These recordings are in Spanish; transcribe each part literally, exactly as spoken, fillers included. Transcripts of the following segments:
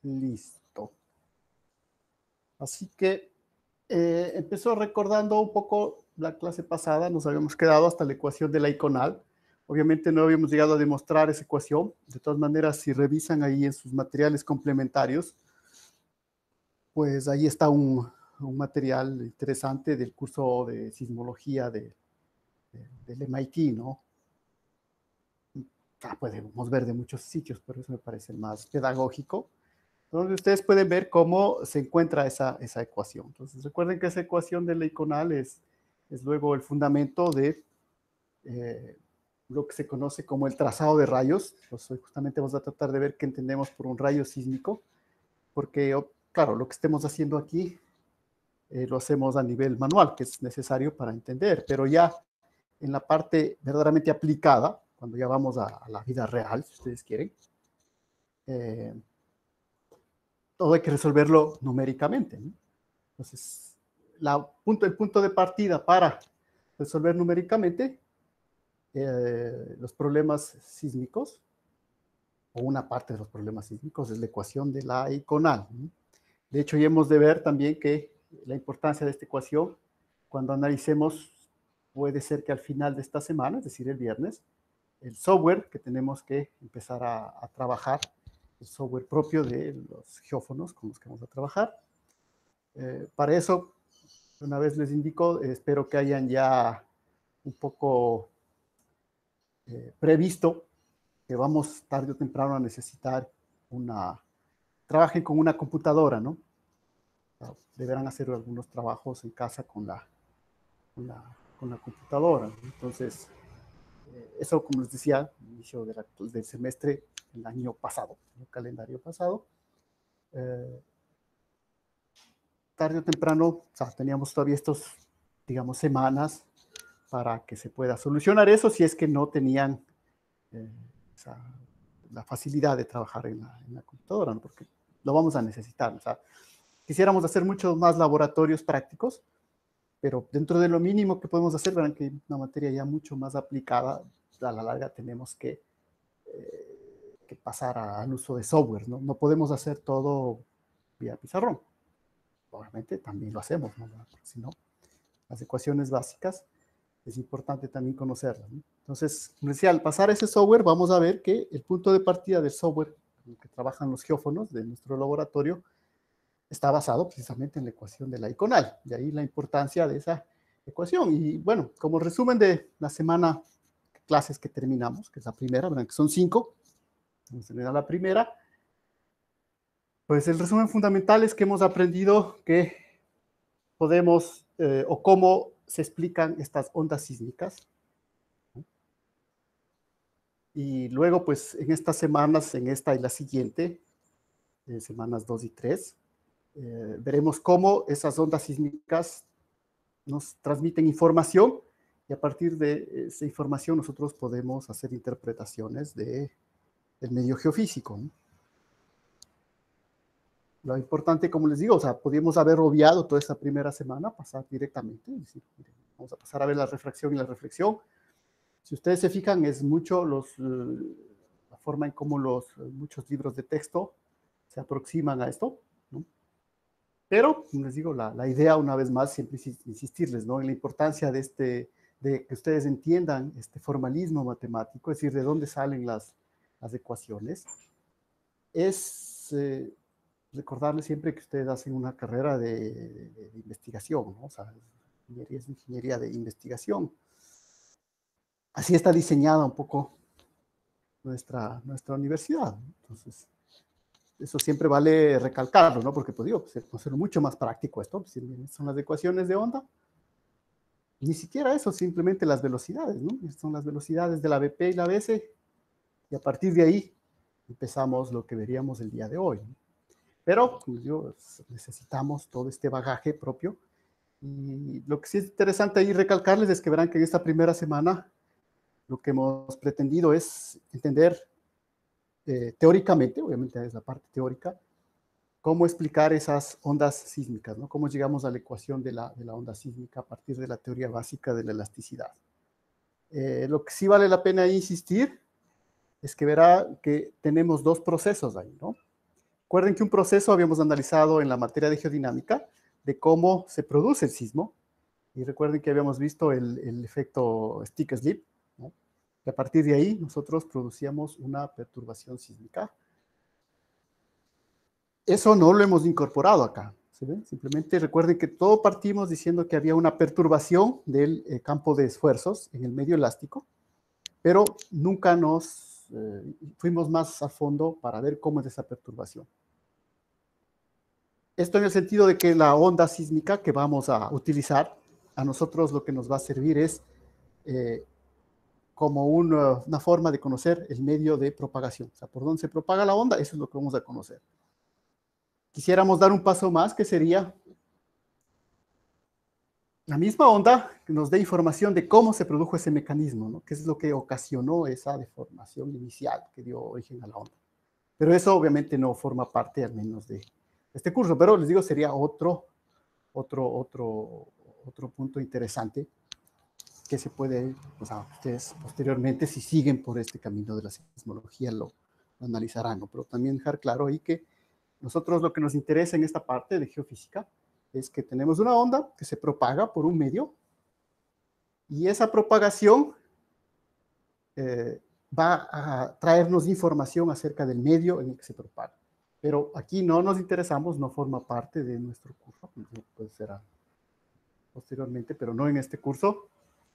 Listo. Así que eh, empezó recordando un poco la clase pasada, nos habíamos quedado hasta la ecuación de la iconal. Obviamente no habíamos llegado a demostrar esa ecuación. De todas maneras, si revisan ahí en sus materiales complementarios, pues ahí está un, un material interesante del curso de sismología de, de, del M I T, ¿no? Ah, podemos ver de muchos sitios, pero eso me parece el más pedagógico, donde ustedes pueden ver cómo se encuentra esa, esa ecuación. Entonces, recuerden que esa ecuación de la iconal es, es luego el fundamento de eh, lo que se conoce como el trazado de rayos. Entonces, justamente vamos a tratar de ver qué entendemos por un rayo sísmico, porque, claro, lo que estemos haciendo aquí eh, lo hacemos a nivel manual, que es necesario para entender, pero ya en la parte verdaderamente aplicada, cuando ya vamos a, a la vida real, si ustedes quieren, eh, todo hay que resolverlo numéricamente, ¿no? Entonces, la, punto, el punto de partida para resolver numéricamente eh, los problemas sísmicos, o una parte de los problemas sísmicos, es la ecuación de la iconal, ¿no? De hecho, ya hemos de ver también que la importancia de esta ecuación, cuando analicemos, puede ser que al final de esta semana, es decir, el viernes, el software que tenemos que empezar a, a trabajar, el software propio de los geófonos con los que vamos a trabajar. Eh, para eso, una vez les indico, eh, espero que hayan ya un poco eh, previsto que vamos tarde o temprano a necesitar una, trabajen con una computadora, ¿no? Deberán hacer algunos trabajos en casa con la, con la, con la computadora, ¿no? Entonces, eh, eso, como les decía, inicio de la, del semestre, el año pasado, el calendario pasado, eh, tarde o temprano, o sea, teníamos todavía estos, digamos, semanas para que se pueda solucionar eso si es que no tenían eh, o sea, la facilidad de trabajar en la, en la computadora, ¿no? Porque lo vamos a necesitar. O sea, quisiéramos hacer muchos más laboratorios prácticos, pero dentro de lo mínimo que podemos hacer, verán que una materia ya mucho más aplicada, a la larga tenemos que, eh, que pasar al uso de software, ¿no? No podemos hacer todo vía pizarrón. Obviamente también lo hacemos, ¿no? Porque si no, las ecuaciones básicas es importante también conocerlas, ¿no? Entonces, como decía, al pasar ese software, vamos a ver que el punto de partida del software con el que trabajan los geófonos de nuestro laboratorio está basado precisamente en la ecuación de la iconal. De ahí la importancia de esa ecuación. Y bueno, como resumen de la semana de clases que terminamos, que es la primera, ¿verdad? Que son cinco, vamos a terminar la primera, pues el resumen fundamental es que hemos aprendido que podemos, eh, o cómo se explican estas ondas sísmicas. Y luego, pues, en estas semanas, en esta y la siguiente, en semanas dos y tres, eh, veremos cómo esas ondas sísmicas nos transmiten información y a partir de esa información nosotros podemos hacer interpretaciones de, del medio geofísico, ¿no? Lo importante, como les digo, o sea, podíamos haber obviado toda esa primera semana, pasar directamente, es decir, vamos a pasar a ver la refracción y la reflexión. Si ustedes se fijan, es mucho los, la forma en cómo los, muchos libros de texto se aproximan a esto, ¿no? Pero, como les digo, la, la idea, una vez más, siempre insistirles, ¿no? En la importancia de, este, de que ustedes entiendan este formalismo matemático, es decir, de dónde salen las, las ecuaciones, es eh, recordarles siempre que ustedes hacen una carrera de, de, de investigación, ¿no? O sea, ingeniería es ingeniería de investigación. Así está diseñada un poco nuestra, nuestra universidad. Entonces, eso siempre vale recalcarlo, ¿no? Porque, pues digo, pues, va a ser mucho más práctico esto. Si son las ecuaciones de onda, ni siquiera eso, simplemente las velocidades, ¿no? Son las velocidades de la B P y la B S, y a partir de ahí empezamos lo que veríamos el día de hoy, ¿no? Pero, como digo, necesitamos todo este bagaje propio. Y lo que sí es interesante ahí recalcarles es que verán que en esta primera semana lo que hemos pretendido es entender eh, teóricamente, obviamente es la parte teórica, cómo explicar esas ondas sísmicas, ¿no? Cómo llegamos a la ecuación de la, de la onda sísmica a partir de la teoría básica de la elasticidad. Eh, lo que sí vale la pena insistir es que verá que tenemos dos procesos ahí, ¿no? Recuerden que un proceso habíamos analizado en la materia de geodinámica de cómo se produce el sismo, y recuerden que habíamos visto el, el efecto stick-slip, ¿no? Y a partir de ahí nosotros producíamos una perturbación sísmica. Eso no lo hemos incorporado acá, ¿sí ven? Simplemente recuerden que todo partimos diciendo que había una perturbación del eh, campo de esfuerzos en el medio elástico, pero nunca nos eh, fuimos más a fondo para ver cómo es esa perturbación. Esto en el sentido de que la onda sísmica que vamos a utilizar, a nosotros lo que nos va a servir es eh, como una, una forma de conocer el medio de propagación. O sea, por dónde se propaga la onda, eso es lo que vamos a conocer. Quisiéramos dar un paso más, que sería la misma onda que nos dé información de cómo se produjo ese mecanismo, ¿no? Qué es lo que ocasionó esa deformación inicial que dio origen a la onda. Pero eso obviamente no forma parte al menos de este curso, pero les digo, sería otro, otro, otro, otro punto interesante que se puede, o sea, ustedes posteriormente, si siguen por este camino de la sismología, lo, lo analizarán, ¿no? Pero también dejar claro ahí que nosotros lo que nos interesa en esta parte de geofísica es que tenemos una onda que se propaga por un medio y esa propagación eh, va a traernos información acerca del medio en el que se propaga. Pero aquí no nos interesamos, no forma parte de nuestro curso, puede ser posteriormente, pero no en este curso.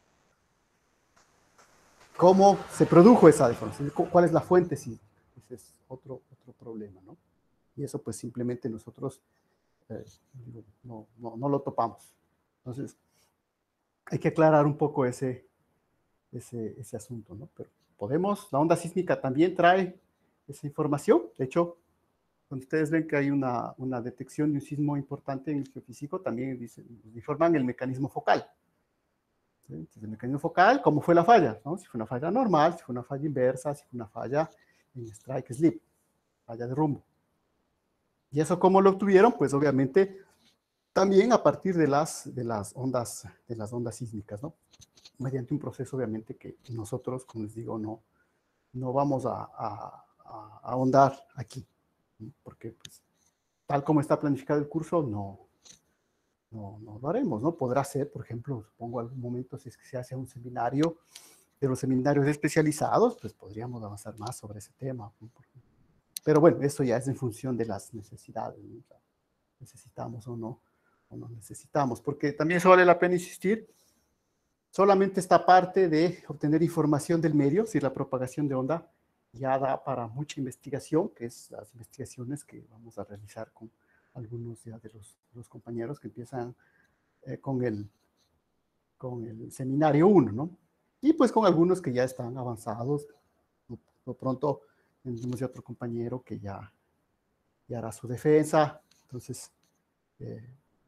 ¿Cómo se produjo esa deformación? ¿Cuál es la fuente? Sí, ese es otro, otro problema, ¿no? Y eso pues simplemente nosotros eh, no, no, no lo topamos. Entonces, hay que aclarar un poco ese, ese, ese asunto, ¿no? Pero podemos, la onda sísmica también trae esa información. De hecho, cuando ustedes ven que hay una, una detección de un sismo importante en el geofísico, también dicen, informan el mecanismo focal. ¿Sí? Entonces, el mecanismo focal, ¿cómo fue la falla? ¿No? Si fue una falla normal, si fue una falla inversa, si fue una falla en strike slip, falla de rumbo. ¿Y eso cómo lo obtuvieron? Pues obviamente también a partir de las, de las, ondas, de las ondas sísmicas, ¿no? Mediante un proceso obviamente que nosotros, como les digo, no, no vamos a, a, a ahondar aquí, ¿no? Porque pues, tal como está planificado el curso, no, no, no lo haremos, ¿no? Podrá ser, por ejemplo, supongo algún momento si es que se hace un seminario, de los seminarios especializados, pues podríamos avanzar más sobre ese tema, ¿no? Pero bueno, eso ya es en función de las necesidades, ¿no? Necesitamos o no, o no necesitamos, porque también eso vale la pena insistir, solamente esta parte de obtener información del medio, si la propagación de onda ya da para mucha investigación, que es las investigaciones que vamos a realizar con algunos ya de los, los compañeros que empiezan eh, con, el, con el seminario uno, ¿no? Y pues con algunos que ya están avanzados, por pronto tenemos ya otro compañero que ya, ya hará su defensa, entonces, eh,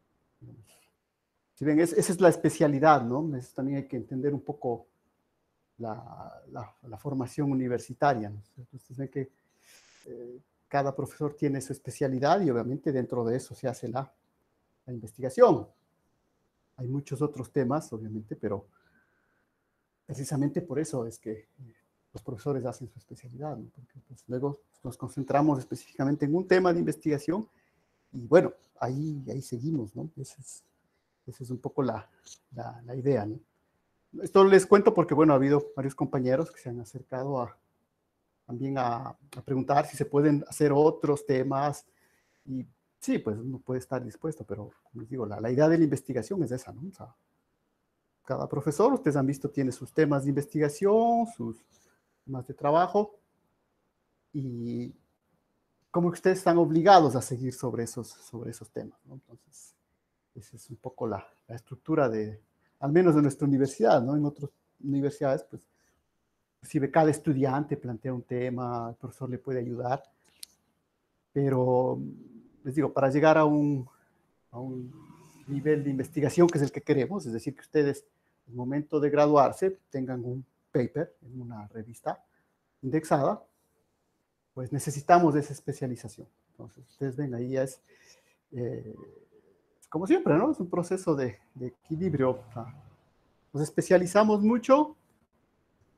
si ven, es, esa es la especialidad, ¿no? Es, también hay que entender un poco la, la, la formación universitaria, ¿no? Entonces ven que eh, cada profesor tiene su especialidad y obviamente dentro de eso se hace la, la investigación. Hay muchos otros temas, obviamente, pero precisamente por eso es que los profesores hacen su especialidad, ¿no? Porque pues, luego nos concentramos específicamente en un tema de investigación y bueno, ahí, ahí seguimos, ¿no? Esa es, esa es un poco la, la, la idea, ¿no? Esto les cuento porque, bueno, ha habido varios compañeros que se han acercado a, también a, a preguntar si se pueden hacer otros temas y sí, pues uno puede estar dispuesto, pero como les digo, la, la idea de la investigación es esa, ¿no? O sea, cada profesor, ustedes han visto, tiene sus temas de investigación, sus temas de trabajo y como que ustedes están obligados a seguir sobre esos, sobre esos temas, ¿no? Entonces, esa es un poco la, la estructura de, al menos de nuestra universidad, ¿no? En otras universidades, pues, inclusive cada estudiante plantea un tema, el profesor le puede ayudar, pero les digo, para llegar a un, a un nivel de investigación que es el que queremos, es decir, que ustedes, en el momento de graduarse, tengan un paper en una revista indexada, pues necesitamos de esa especialización. Entonces, ustedes ven, ahí ya es, eh, como siempre, ¿no? Es un proceso de, de equilibrio. O sea, nos especializamos mucho,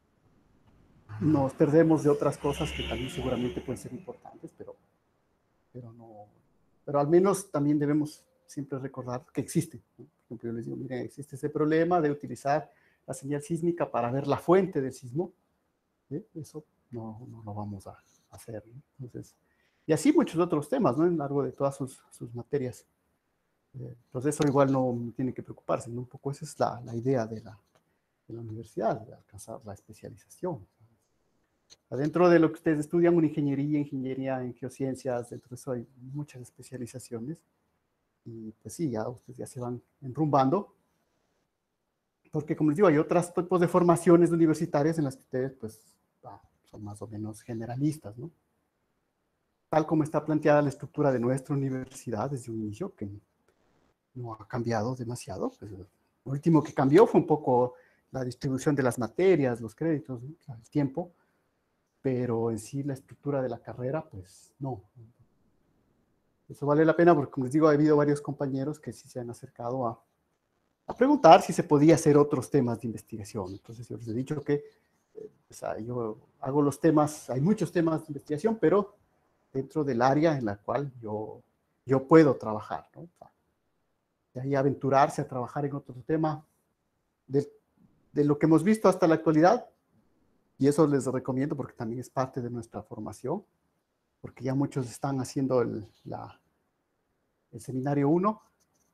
nos perdemos de otras cosas que también seguramente pueden ser importantes, pero pero no, pero al menos también debemos siempre recordar que existe, ¿no? Por ejemplo, yo les digo, miren, existe ese problema de utilizar la señal sísmica para ver la fuente del sismo, ¿sí? Eso no, no lo vamos a hacer, ¿no? Entonces, y así muchos otros temas, ¿no? A lo largo de todas sus, sus materias. Entonces, eso igual no tiene que preocuparse, ¿no? Un poco esa es la, la idea de la, de la universidad, de alcanzar la especialización. Dentro de lo que ustedes estudian, una ingeniería, ingeniería en geociencias, dentro de eso hay muchas especializaciones. Y pues sí, ya ustedes ya se van enrumbando. Porque, como les digo, hay otros tipos de formaciones universitarias en las que ustedes, pues, ah, son más o menos generalistas, ¿no? Tal como está planteada la estructura de nuestra universidad desde un inicio, que no ha cambiado demasiado. Pues, lo último que cambió fue un poco la distribución de las materias, los créditos, ¿no? El tiempo, pero en sí la estructura de la carrera, pues no. Eso vale la pena porque, como les digo, ha habido varios compañeros que sí se han acercado a, a preguntar si se podía hacer otros temas de investigación. Entonces yo les he dicho que eh, pues, yo hago los temas, hay muchos temas de investigación, pero dentro del área en la cual yo, yo puedo trabajar, ¿no? O sea, de ahí aventurarse a trabajar en otro tema de, de lo que hemos visto hasta la actualidad, y eso les recomiendo porque también es parte de nuestra formación, porque ya muchos están haciendo el, la, el seminario uno,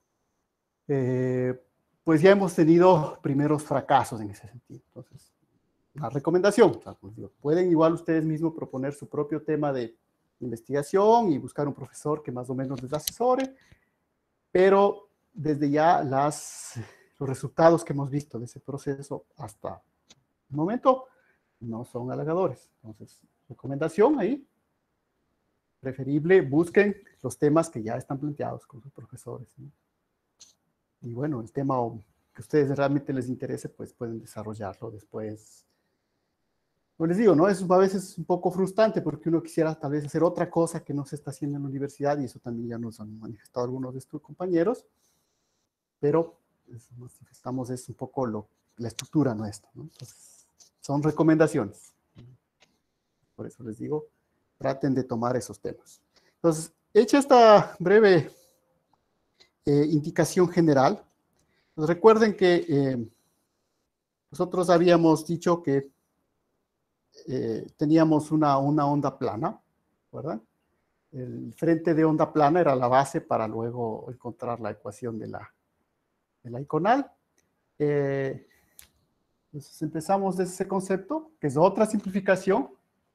eh, pues ya hemos tenido primeros fracasos en ese sentido. Entonces, la recomendación, o sea, pues digo, pueden igual ustedes mismos proponer su propio tema de investigación y buscar un profesor que más o menos les asesore, pero desde ya las, los resultados que hemos visto de ese proceso hasta el momento no son halagadores. Entonces, recomendación ahí, preferible busquen los temas que ya están planteados con sus profesores, ¿no? Y bueno, el tema que a ustedes realmente les interese, pues pueden desarrollarlo después. Como les digo, ¿no? Es a veces un poco frustrante porque uno quisiera tal vez hacer otra cosa que no se está haciendo en la universidad, y eso también ya nos han manifestado algunos de estos compañeros, pero es, nos manifestamos es un poco lo, la estructura nuestra, ¿no? Entonces, son recomendaciones. Por eso les digo, traten de tomar esos temas. Entonces, hecha esta breve eh, indicación general, pues recuerden que eh, nosotros habíamos dicho que eh, teníamos una, una onda plana, ¿verdad? El frente de onda plana era la base para luego encontrar la ecuación de la, de la iconal. Eh, entonces empezamos desde ese concepto, que es otra simplificación.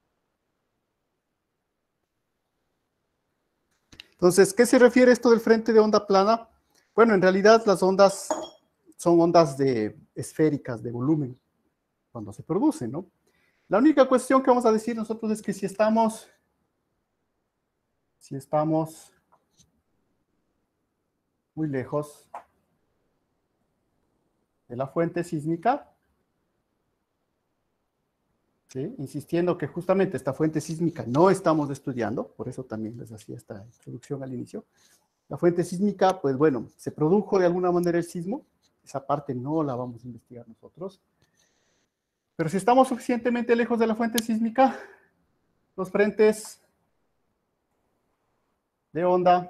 Entonces, ¿qué se refiere esto del frente de onda plana? Bueno, en realidad las ondas son ondas de, esféricas, de volumen, cuando se producen, ¿no? La única cuestión que vamos a decir nosotros es que si estamos, si estamos muy lejos de la fuente sísmica, ¿sí? Insistiendo que justamente esta fuente sísmica no estamos estudiando, por eso también les hacía esta introducción al inicio. La fuente sísmica, pues bueno, se produjo de alguna manera el sismo, esa parte no la vamos a investigar nosotros, pero si estamos suficientemente lejos de la fuente sísmica, los frentes de onda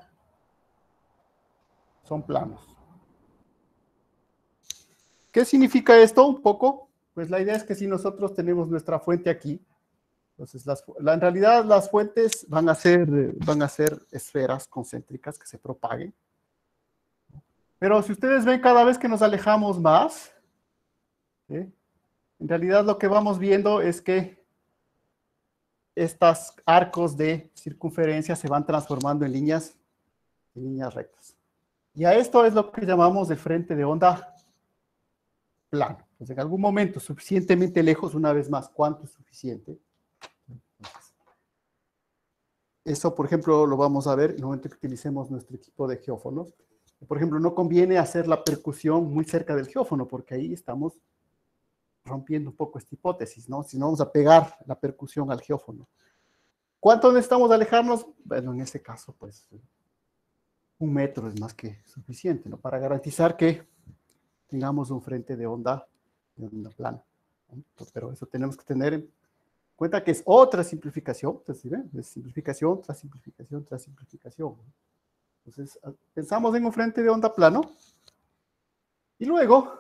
son planos. ¿Qué significa esto un poco? Pues la idea es que si nosotros tenemos nuestra fuente aquí, entonces las, la, en realidad las fuentes van a, ser, van a ser esferas concéntricas que se propaguen. Pero si ustedes ven cada vez que nos alejamos más, ¿sí? En realidad lo que vamos viendo es que estos arcos de circunferencia se van transformando en líneas, en líneas rectas. Y a esto es lo que llamamos el frente de onda plano. Entonces, en algún momento suficientemente lejos, una vez más, ¿cuánto es suficiente? Entonces, eso, por ejemplo, lo vamos a ver en el momento que utilicemos nuestro equipo de geófonos. Por ejemplo, no conviene hacer la percusión muy cerca del geófono, porque ahí estamos rompiendo un poco esta hipótesis, ¿no? Si no, vamos a pegar la percusión al geófono. ¿Cuánto necesitamos alejarnos? Bueno, en ese caso, pues, un metro es más que suficiente, ¿no? Para garantizar que tengamos un frente de onda, de onda plana, ¿no? Pero eso tenemos que tener Cuenta que es otra simplificación, entonces, ¿sí ven? Es simplificación tras simplificación tras simplificación. Entonces, pensamos en un frente de onda plano, y luego,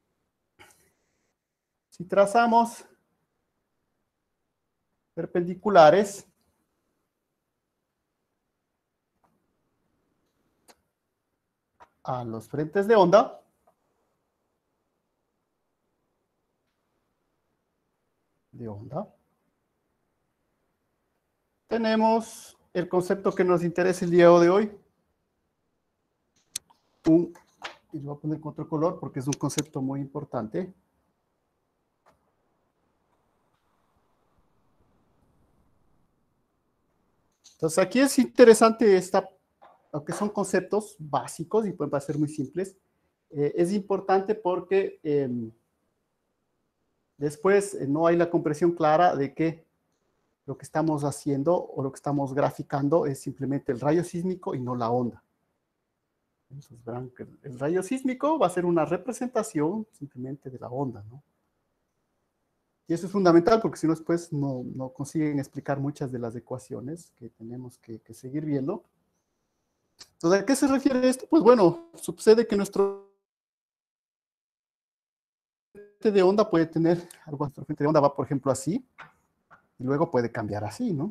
si trazamos perpendiculares a los frentes de onda, de onda, tenemos el concepto que nos interesa el día de hoy, un, y lo voy a poner con otro color porque es un concepto muy importante. Entonces aquí es interesante esta, aunque son conceptos básicos y pueden parecer muy simples, eh, es importante porque eh, después eh, no hay la comprensión clara de que lo que estamos haciendo o lo que estamos graficando es simplemente el rayo sísmico y no la onda. Entonces verán que el rayo sísmico va a ser una representación simplemente de la onda, ¿no? Y eso es fundamental porque si no después no, no consiguen explicar muchas de las ecuaciones que tenemos que, que seguir viendo. Entonces, ¿a qué se refiere esto? Pues bueno, sucede que nuestro frente de onda puede tener algo, nuestro frente de onda va, por ejemplo, así, y luego puede cambiar así, ¿no?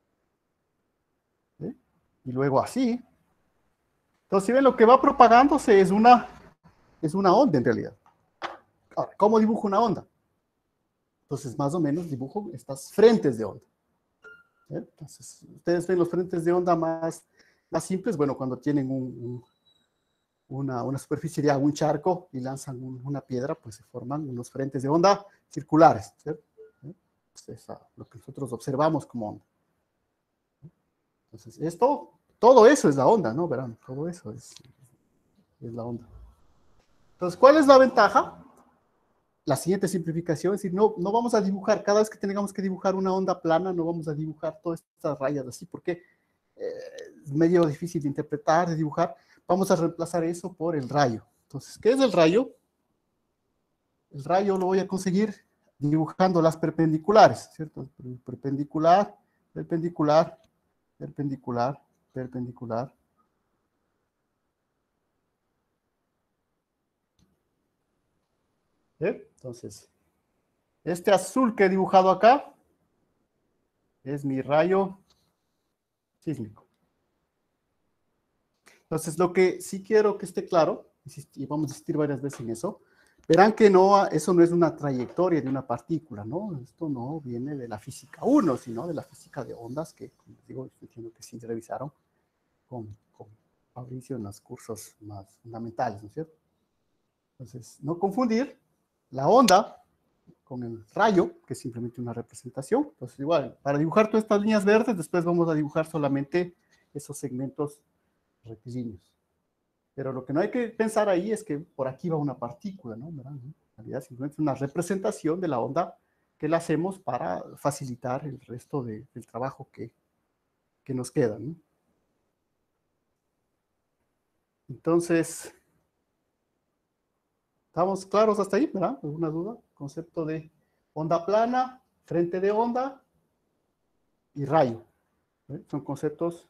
¿Sí? Y luego así. Entonces, si ven, lo que va propagándose es una, es una onda en realidad. Ahora, ¿cómo dibujo una onda? Entonces, más o menos dibujo estas frentes de onda. ¿Sí? Entonces, ustedes ven los frentes de onda más, más simples, bueno, cuando tienen un, un, una, una, superficie de agua, un charco, y lanzan un, una piedra, pues se forman unos frentes de onda circulares, ¿cierto? Es lo que nosotros observamos como onda. Entonces, esto, todo eso es la onda, ¿no? Verán, todo eso es, es la onda. Entonces, ¿cuál es la ventaja? La siguiente simplificación es decir, no, no vamos a dibujar, cada vez que tengamos que dibujar una onda plana, no vamos a dibujar todas estas rayas así, porque eh, es medio difícil de interpretar, de dibujar. Vamos a reemplazar eso por el rayo. Entonces, ¿qué es el rayo? El rayo lo voy a conseguir dibujando las perpendiculares, ¿cierto? Perpendicular, perpendicular, perpendicular, perpendicular. ¿Eh? Entonces, este azul que he dibujado acá es mi rayo sísmico. Entonces, lo que sí quiero que esté claro, y vamos a insistir varias veces en eso, verán que no, eso no es una trayectoria de una partícula, ¿no? Esto no viene de la física uno, sino de la física de ondas, que, como les digo, entiendo que sí revisaron con, con Fabricio en los cursos más fundamentales, ¿no es cierto? Entonces, no confundir la onda con el rayo, que es simplemente una representación. Entonces, igual, para dibujar todas estas líneas verdes, después vamos a dibujar solamente esos segmentos rectilíneos. Pero lo que no hay que pensar ahí es que por aquí va una partícula, ¿no? ¿Verdad? En realidad simplemente es una representación de la onda que la hacemos para facilitar el resto de, del trabajo que, que nos queda, ¿no? Entonces, ¿estamos claros hasta ahí? ¿Verdad? ¿Alguna duda? Concepto de onda plana, frente de onda y rayo. ¿Eh? Son conceptos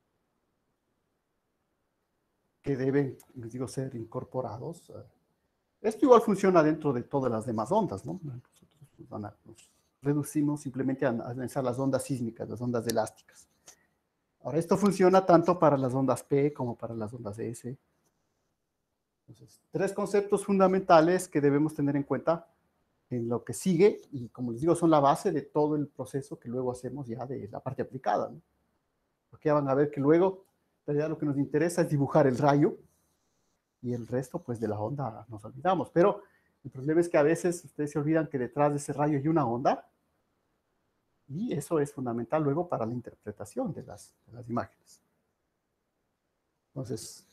que deben, les digo, ser incorporados. Esto igual funciona dentro de todas las demás ondas, ¿no? Nosotros nos reducimos simplemente a analizar las ondas sísmicas, las ondas elásticas. Ahora, esto funciona tanto para las ondas P como para las ondas S. Entonces, tres conceptos fundamentales que debemos tener en cuenta en lo que sigue, y como les digo, son la base de todo el proceso que luego hacemos ya de la parte aplicada, ¿no? Porque ya van a ver que luego, en realidad lo que nos interesa es dibujar el rayo, y el resto, pues de la onda nos olvidamos. Pero el problema es que a veces ustedes se olvidan que detrás de ese rayo hay una onda, y eso es fundamental luego para la interpretación de las, de las imágenes. Entonces,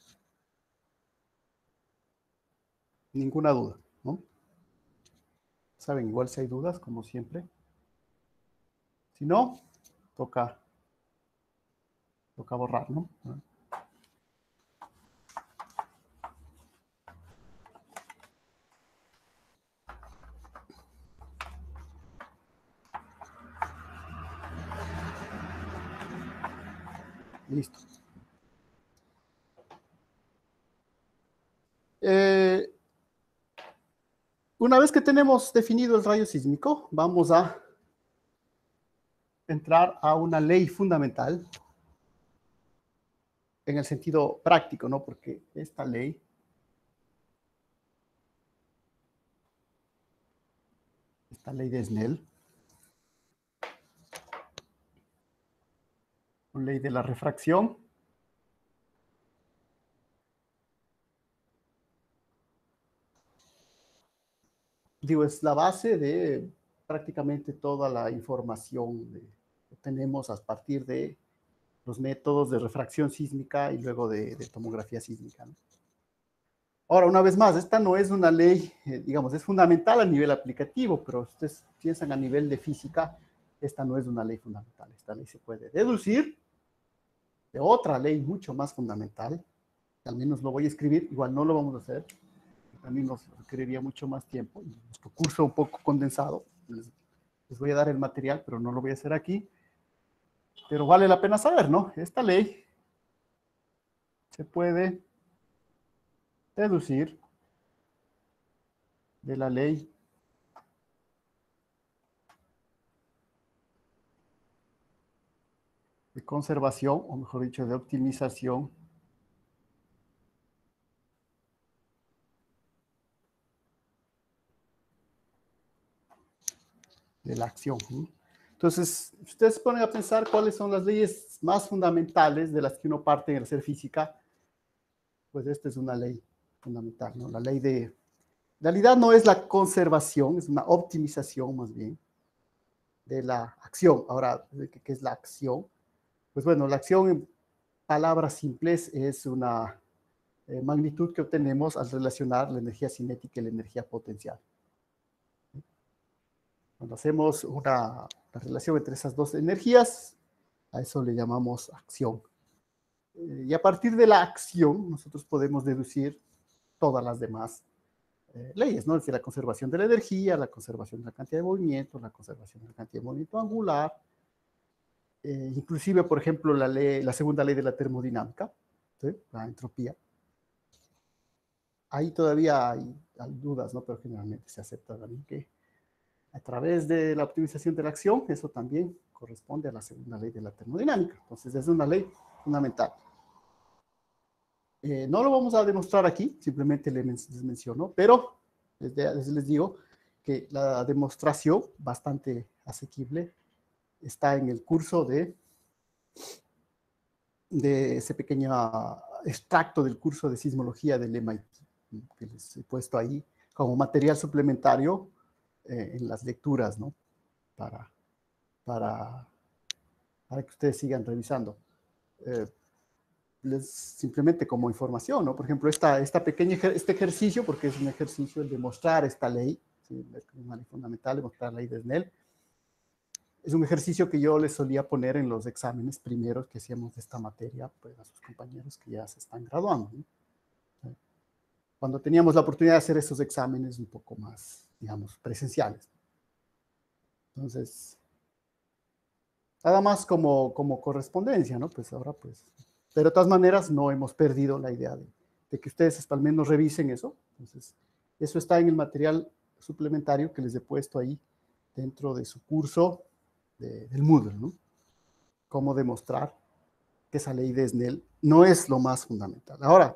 ninguna duda, ¿no? Saben, igual si hay dudas, como siempre. Si no, toca, toca borrar, ¿no? Listo. Eh, una vez que tenemos definido el rayo sísmico, vamos a entrar a una ley fundamental en el sentido práctico, ¿no? Porque esta ley esta ley de Snell, ley de la refracción, digo, es la base de prácticamente toda la información de, que tenemos a partir de los métodos de refracción sísmica y luego de, de tomografía sísmica, ¿no? Ahora, una vez más, esta no es una ley, eh, digamos, es fundamental a nivel aplicativo, pero si ustedes piensan a nivel de física, esta no es una ley fundamental. Esta ley se puede deducir de otra ley mucho más fundamental, que al menos lo voy a escribir, igual no lo vamos a hacer, también nos requeriría mucho más tiempo, y nuestro curso un poco condensado, les, les voy a dar el material, pero no lo voy a hacer aquí, pero vale la pena saber, ¿no? Esta ley se puede deducir de la ley de conservación, o mejor dicho, de optimización de la acción. Entonces, ustedes se ponen a pensar cuáles son las leyes más fundamentales de las que uno parte en hacer física, pues esta es una ley fundamental, ¿no? La ley de... En realidad no es la conservación, es una optimización más bien de la acción. Ahora, ¿qué es la acción? Pues bueno, la acción en palabras simples es una eh, magnitud que obtenemos al relacionar la energía cinética y la energía potencial. Cuando hacemos una, una relación entre esas dos energías, a eso le llamamos acción. Eh, y a partir de la acción, nosotros podemos deducir todas las demás eh, leyes, ¿no? Es decir, la conservación de la energía, la conservación de la cantidad de movimiento, la conservación de la cantidad de movimiento angular, eh, inclusive, por ejemplo, la, ley, la segunda ley de la termodinámica, ¿sí? La entropía. Ahí todavía hay, hay dudas, ¿no? Pero generalmente se acepta también que a través de la optimización de la acción, eso también corresponde a la segunda ley de la termodinámica. Entonces, es una ley fundamental. Eh, no lo vamos a demostrar aquí, simplemente les, les menciono, pero les, les, les digo que la demostración bastante asequible está en el curso de, de ese pequeño extracto del curso de sismología del M I T, que les he puesto ahí como material suplementario eh, en las lecturas, ¿no? Para, para, para que ustedes sigan revisando. Eh, les, simplemente como información, ¿no? Por ejemplo, esta, esta pequeña, este ejercicio, porque es un ejercicio de demostrar esta ley, ¿sí? Una ley fundamental, demostrar la ley de Snell. Es un ejercicio que yo les solía poner en los exámenes primeros que hacíamos de esta materia, pues a sus compañeros que ya se están graduando, ¿no? Cuando teníamos la oportunidad de hacer esos exámenes un poco más, digamos, presenciales. Entonces, nada más como, como correspondencia, ¿no? Pues ahora, pues, pero de todas maneras no hemos perdido la idea de, de que ustedes al menos revisen eso. Entonces, eso está en el material suplementario que les he puesto ahí dentro de su curso de, del Moodle, ¿no? Cómo demostrar que esa ley de Snell no es lo más fundamental. Ahora,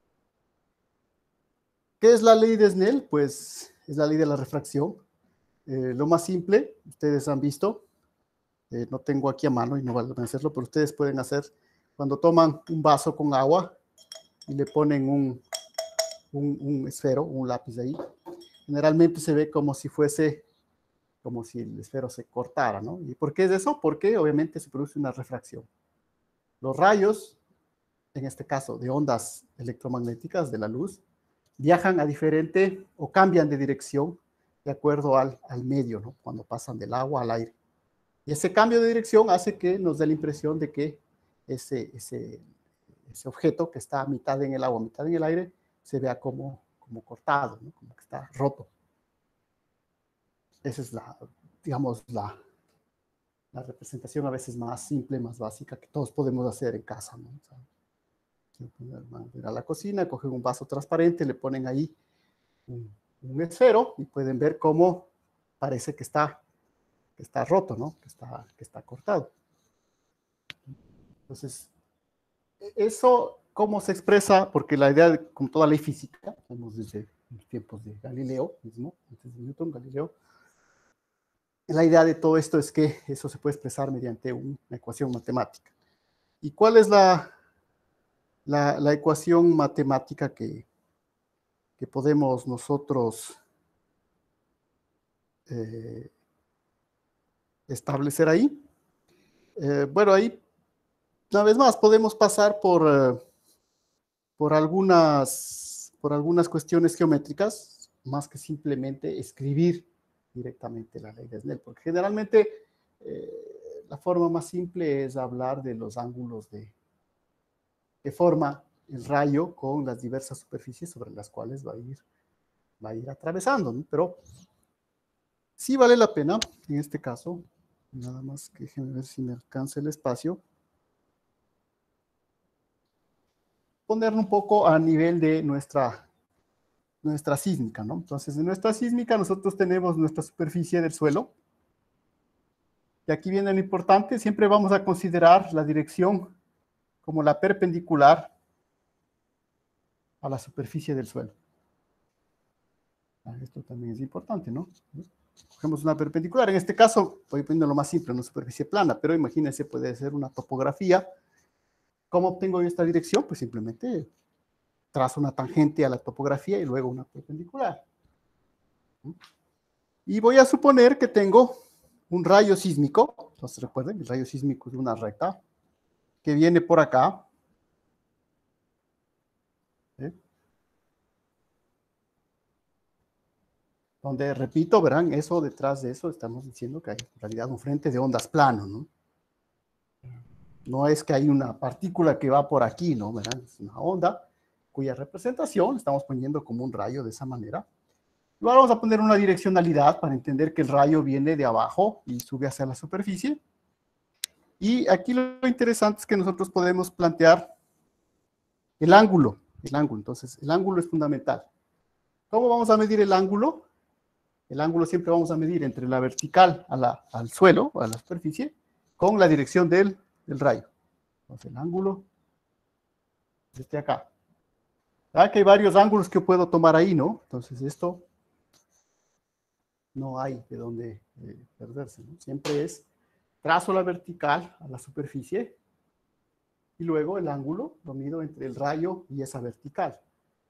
¿qué es la ley de Snell? Pues es la ley de la refracción. Eh, lo más simple, ustedes han visto, eh, no tengo aquí a mano y no van a hacerlo, pero ustedes pueden hacer cuando toman un vaso con agua y le ponen un, un, un esfero, un lápiz ahí, generalmente se ve como si fuese, como si el esfero se cortara, ¿no? ¿Y por qué es eso? Porque obviamente se produce una refracción. Los rayos, en este caso de ondas electromagnéticas de la luz, viajan a diferente o cambian de dirección de acuerdo al, al medio, ¿no? Cuando pasan del agua al aire. Y ese cambio de dirección hace que nos dé la impresión de que ese, ese, ese objeto que está a mitad en el agua, a mitad en el aire, se vea como, como cortado, ¿no? Como que está roto. Esa es la, digamos, la, la representación a veces más simple, más básica, que todos podemos hacer en casa, ¿no? O sea, van a ir a la cocina, cogen un vaso transparente, le ponen ahí un, un esfero y pueden ver cómo parece que está, que está roto, ¿no? Que está, que está cortado. Entonces, eso, ¿cómo se expresa? Porque la idea, de, como toda ley física, vemos desde los tiempos de Galileo mismo, antes de Newton, Galileo, la idea de todo esto es que eso se puede expresar mediante una ecuación matemática. ¿Y cuál es la, la, la ecuación matemática que, que podemos nosotros eh, establecer ahí? Eh, bueno, ahí, una vez más, podemos pasar por, eh, por, algunas, por algunas cuestiones geométricas, más que simplemente escribir directamente la ley de Snell, porque generalmente eh, la forma más simple es hablar de los ángulos de, que forma el rayo con las diversas superficies sobre las cuales va a ir, va a ir atravesando, ¿no? Pero sí vale la pena, en este caso, nada más que déjenme ver si me alcanza el espacio, ponerlo un poco a nivel de nuestra, nuestra sísmica, ¿no? Entonces, en nuestra sísmica nosotros tenemos nuestra superficie del suelo, y aquí viene lo importante, siempre vamos a considerar la dirección como la perpendicular a la superficie del suelo. Ah, esto también es importante, ¿no? Cogemos una perpendicular, en este caso voy poniendo lo más simple, una superficie plana, pero imagínense, puede ser una topografía. ¿Cómo obtengo esta dirección? Pues simplemente trazo una tangente a la topografía y luego una perpendicular. Y voy a suponer que tengo un rayo sísmico, entonces recuerden, el rayo sísmico es una recta, que viene por acá. ¿Sí? Donde, repito, verán, eso detrás de eso estamos diciendo que hay en realidad un frente de ondas plano, ¿no? No es que hay una partícula que va por aquí, ¿no? ¿Verán? Es una onda cuya representación estamos poniendo como un rayo de esa manera. Luego vamos a poner una direccionalidad para entender que el rayo viene de abajo y sube hacia la superficie. Y aquí lo interesante es que nosotros podemos plantear el ángulo, el ángulo. Entonces, el ángulo es fundamental. ¿Cómo vamos a medir el ángulo? El ángulo siempre vamos a medir entre la vertical a la, al suelo, a la superficie, con la dirección del, del rayo. Entonces, el ángulo es este acá. ¿Verdad que hay varios ángulos que puedo tomar ahí, no? Entonces, esto no hay de dónde eh, perderse, ¿no? Siempre es trazo la vertical a la superficie y luego el ángulo lo mido entre el rayo y esa vertical.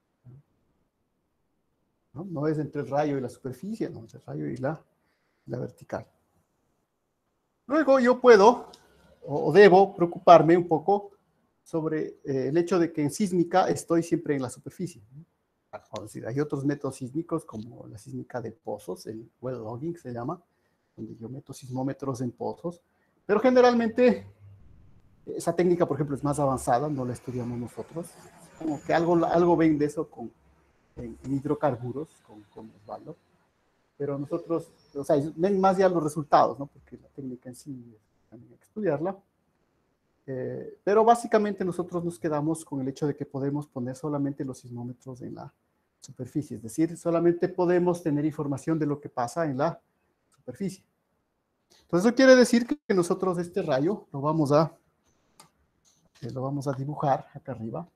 ¿No? No es entre el rayo y la superficie, no, entre el rayo y la, la vertical. Luego yo puedo o debo preocuparme un poco sobre eh, el hecho de que en sísmica estoy siempre en la superficie. Es decir, hay otros métodos sísmicos como la sísmica de pozos, el well logging se llama, donde yo meto sismómetros en pozos, pero generalmente esa técnica, por ejemplo, es más avanzada, no la estudiamos nosotros, como que algo, algo ven de eso con, en, en hidrocarburos, con, con Osvaldo, pero nosotros, o sea, ven más ya los resultados, ¿no? Porque la técnica en sí también hay que estudiarla. Eh, pero básicamente nosotros nos quedamos con el hecho de que podemos poner solamente los sismómetros en la superficie, es decir, solamente podemos tener información de lo que pasa en la superficie. Entonces eso quiere decir que nosotros este rayo lo vamos a, eh, lo vamos a dibujar acá arriba,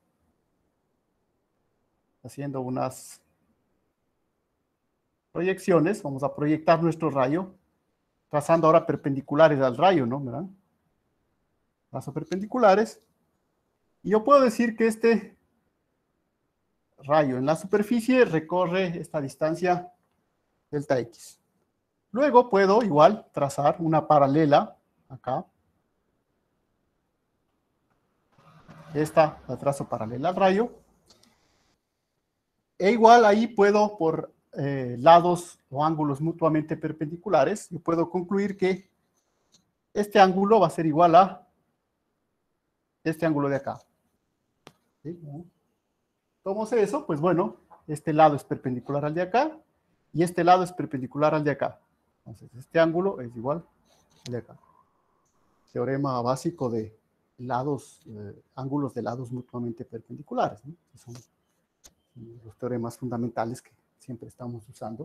haciendo unas proyecciones. Vamos a proyectar nuestro rayo, trazando ahora perpendiculares al rayo, ¿no? ¿Verdad? Trazo perpendiculares. Y yo puedo decir que este rayo en la superficie recorre esta distancia delta X. Luego puedo igual trazar una paralela acá. Esta la trazo paralela al rayo. E igual ahí puedo, por eh, lados o ángulos mutuamente perpendiculares, yo puedo concluir que este ángulo va a ser igual a este ángulo de acá. ¿Sí? ¿Cómo sé eso? Pues bueno, este lado es perpendicular al de acá y este lado es perpendicular al de acá. Entonces, este ángulo es igual al de acá. teorema básico de lados, eh, ángulos de lados mutuamente perpendiculares, ¿no? Que son los teoremas fundamentales que siempre estamos usando.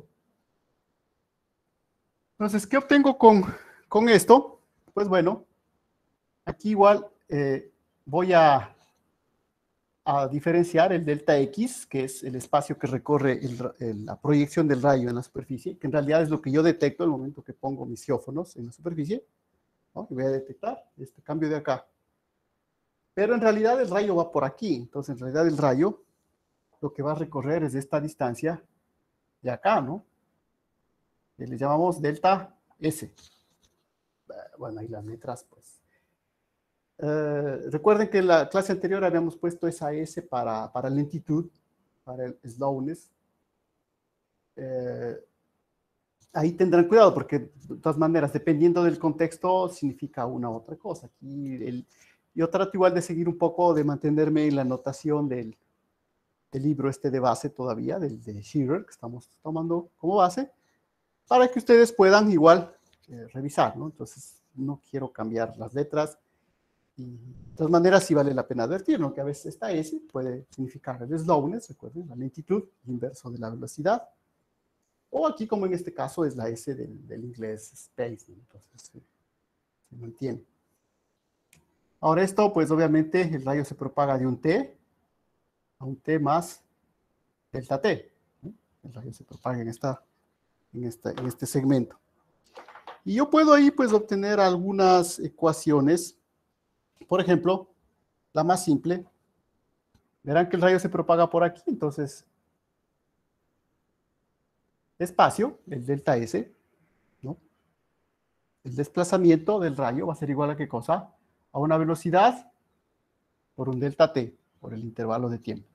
Entonces, ¿qué obtengo con, con esto? Pues bueno, aquí igual eh, voy a, a diferenciar el delta X, que es el espacio que recorre el, el, la proyección del rayo en la superficie, que en realidad es lo que yo detecto en el momento que pongo mis geófonos en la superficie, ¿no? Y voy a detectar este cambio de acá. Pero en realidad el rayo va por aquí, entonces en realidad el rayo lo que va a recorrer es esta distancia de acá, ¿no? Que le llamamos delta S. Bueno, ahí las letras, pues. Eh, recuerden que en la clase anterior habíamos puesto esa S para, para lentitud, para el slowness. Eh, ahí tendrán cuidado porque de todas maneras, dependiendo del contexto, significa una u otra cosa. Aquí el, yo trato igual de seguir un poco, de mantenerme en la notación del, del libro este de base todavía, del de Shearer, que estamos tomando como base, para que ustedes puedan igual eh, revisar, ¿no? Entonces, no quiero cambiar las letras. Y de todas maneras, sí vale la pena advertir, ¿no? Que a veces esta S puede significar el slowness, recuerden, la lentitud, el inverso de la velocidad. O aquí, como en este caso, es la S del, del inglés space, ¿no? Entonces, se, se mantiene. Ahora esto, pues obviamente, el rayo se propaga de un T a un T más delta T, ¿no? El rayo se propaga en, esta, en, esta, en este segmento. Y yo puedo ahí, pues, obtener algunas ecuaciones. Por ejemplo, la más simple. Verán que el rayo se propaga por aquí, entonces, espacio, el delta S, ¿no? El desplazamiento del rayo va a ser igual a ¿qué cosa? A una velocidad por un delta T, por el intervalo de tiempo.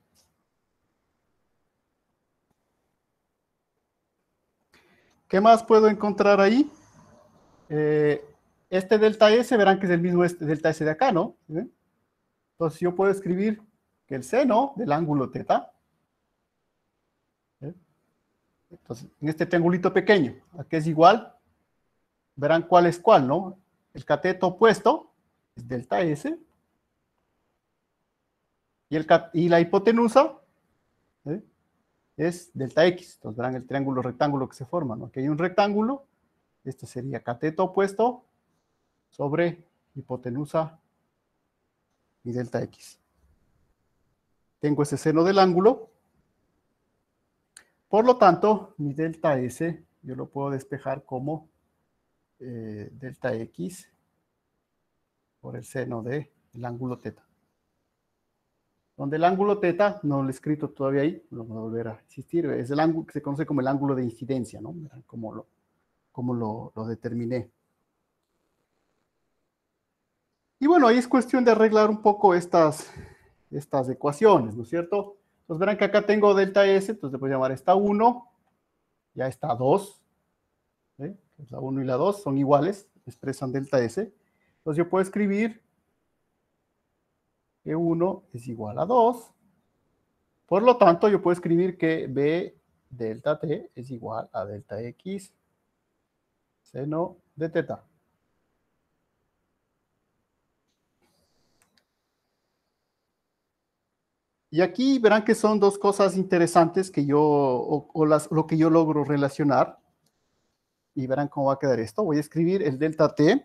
¿Qué más puedo encontrar ahí? Eh, este delta S, verán que es el mismo este delta S de acá, ¿no? ¿Sí? Entonces yo puedo escribir que el seno del ángulo teta, ¿sí? Entonces, en este triangulito pequeño, aquí es igual, verán cuál es cuál, ¿no? El cateto opuesto es delta S, y, el, y la hipotenusa, ¿sí? Es delta X. Entonces verán el triángulo rectángulo que se forma, ¿no? Aquí hay un rectángulo, este sería cateto opuesto sobre hipotenusa y delta X. Tengo ese seno del ángulo, por lo tanto, mi delta S yo lo puedo despejar como eh, delta X por el seno del ángulo teta. Donde el ángulo teta, no lo he escrito todavía ahí, lo voy a volver a insistir, es el ángulo que se conoce como el ángulo de incidencia, ¿no? Como lo, como lo, lo determiné. Y bueno, ahí es cuestión de arreglar un poco estas, estas ecuaciones, ¿no es cierto? Entonces verán que acá tengo delta S, entonces le voy a llamar esta uno, ya está dos, ¿sí? La uno y la dos son iguales, expresan delta S. Entonces yo puedo escribir que uno es igual a dos. Por lo tanto, yo puedo escribir que B delta T es igual a delta X seno de teta. Y aquí verán que son dos cosas interesantes que yo, o, o las, lo que yo logro relacionar. Y verán cómo va a quedar esto. Voy a escribir el delta T.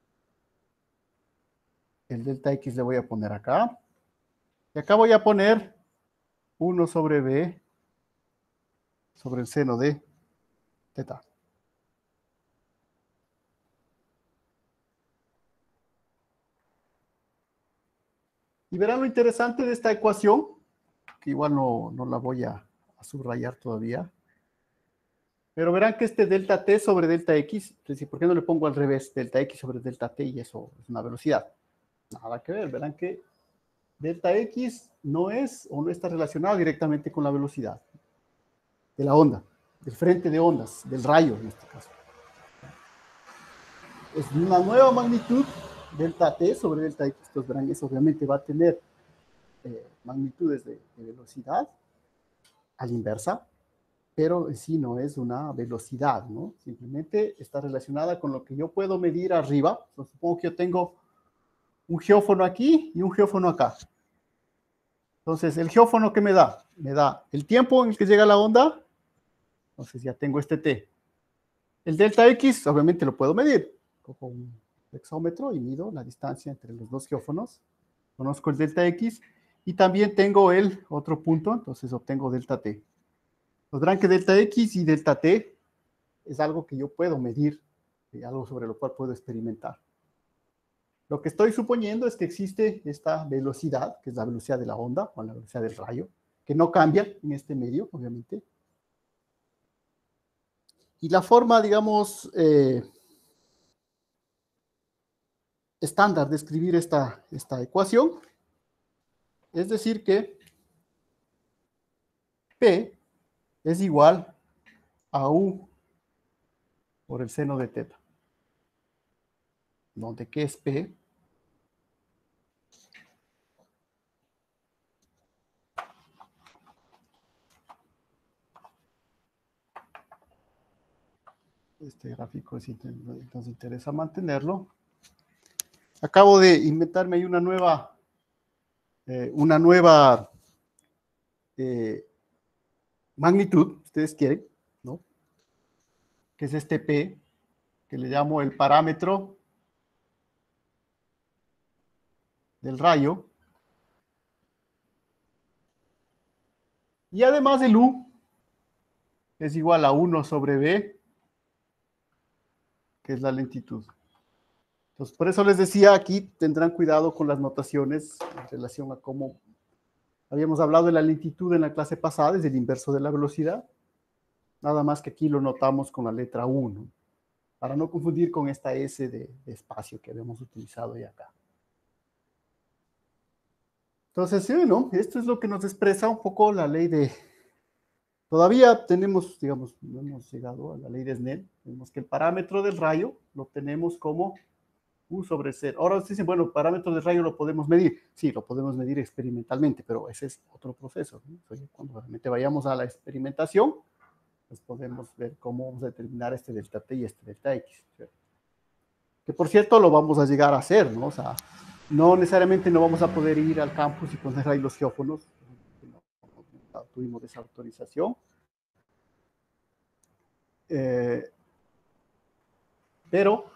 El delta X le voy a poner acá. Y acá voy a poner uno sobre B sobre el seno de teta. Y verán lo interesante de esta ecuación, que igual no, no la voy a, a subrayar todavía. Pero verán que este delta T sobre delta X, entonces, ¿por qué no le pongo al revés? Delta X sobre delta T y eso es una velocidad. Nada que ver, verán que delta X no es o no está relacionado directamente con la velocidad de la onda, del frente de ondas, del rayo en este caso. Es una nueva magnitud, delta T sobre delta X. Entonces verán, eso obviamente va a tener eh, magnitudes de, de velocidad a la inversa, pero en sí no es una velocidad, ¿no? Simplemente está relacionada con lo que yo puedo medir arriba. Entonces, supongo que yo tengo un geófono aquí y un geófono acá. Entonces, ¿el geófono qué me da? Me da el tiempo en el que llega la onda. Entonces, ya tengo este T. El delta X, obviamente lo puedo medir. Cojo un flexómetro y mido la distancia entre los dos geófonos. Conozco el delta X y también tengo el otro punto, entonces obtengo delta T. Los verán que delta X y delta T es algo que yo puedo medir, algo sobre lo cual puedo experimentar. Lo que estoy suponiendo es que existe esta velocidad, que es la velocidad de la onda, o la velocidad del rayo, que no cambia en este medio, obviamente. Y la forma, digamos, eh, estándar de escribir esta, esta ecuación es decir que P es igual a U por el seno de teta, donde ¿qué es P? Este gráfico es, nos interesa mantenerlo. Acabo de inventarme ahí una nueva, eh, una nueva eh, magnitud, ustedes quieren, ¿no? Que es este P, que le llamo el parámetro del rayo. Y además el U es igual a uno sobre B, que es la lentitud. Entonces, por eso les decía, aquí tendrán cuidado con las notaciones en relación a cómo habíamos hablado de la lentitud en la clase pasada, es el inverso de la velocidad. Nada más que aquí lo notamos con la letra U, ¿no? Para no confundir con esta S de, de espacio que habíamos utilizado ya acá. Entonces, sí, ¿no? Esto es lo que nos expresa un poco la ley de... Todavía tenemos, digamos, no hemos llegado a la ley de Snell. Tenemos que el parámetro del rayo lo tenemos como U sobre cero. Ahora ustedes dicen, bueno, el parámetro del rayo lo podemos medir. Sí, lo podemos medir experimentalmente, pero ese es otro proceso, ¿no? Entonces, cuando realmente vayamos a la experimentación, pues podemos ver cómo vamos a determinar este delta T y este delta X, ¿cierto? Que por cierto lo vamos a llegar a hacer, ¿no? O sea, no necesariamente no vamos a poder ir al campus y poner ahí los geófonos, no, no tuvimos esa autorización. Eh, pero,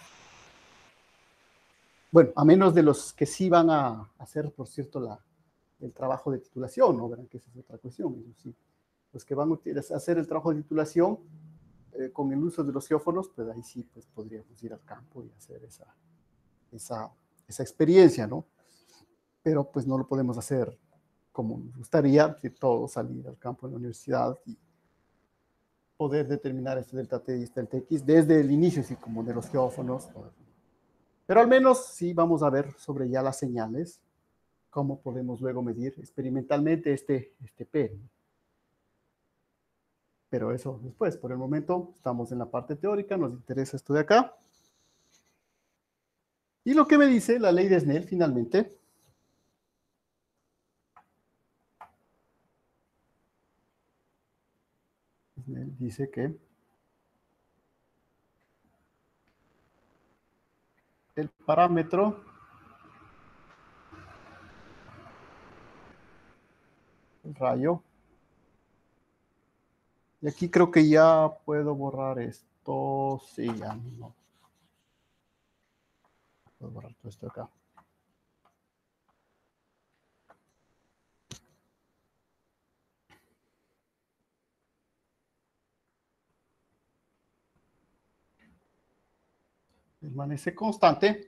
bueno, a menos de los que sí van a hacer, por cierto, la, el trabajo de titulación, ¿no? Verán que esa es otra cuestión, eso sí. Los que van a hacer el trabajo de titulación eh, con el uso de los geófonos, pues ahí sí pues, podríamos ir al campo y hacer esa, esa, esa experiencia, ¿no? Pero pues no lo podemos hacer como nos gustaría, si todos salir al campo de la universidad y poder determinar este delta T y este delta X desde el inicio, así como de los geófonos. Pero al menos sí vamos a ver sobre ya las señales, cómo podemos luego medir experimentalmente este, este P. Pero eso después, por el momento estamos en la parte teórica, nos interesa esto de acá. Y lo que me dice la ley de Snell finalmente, Snell dice que el parámetro el rayo, y aquí creo que ya puedo borrar esto, sí, ya no. Puedo borrar todo esto acá. Permanece constante.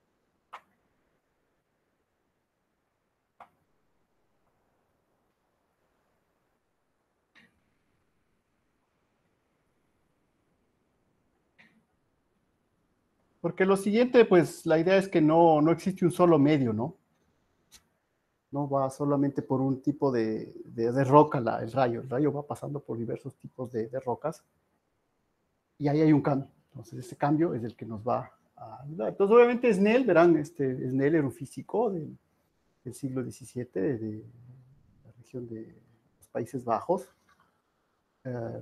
Porque lo siguiente, pues la idea es que no, no existe un solo medio, ¿no? No va solamente por un tipo de, de, de roca la, el rayo. El rayo va pasando por diversos tipos de, de rocas. Y ahí hay un cambio. Entonces, ese cambio es el que nos va a ayudar. Entonces, obviamente, Snell, verán, este, Snell era un físico del, del siglo diecisiete, de la región de los Países Bajos. eh,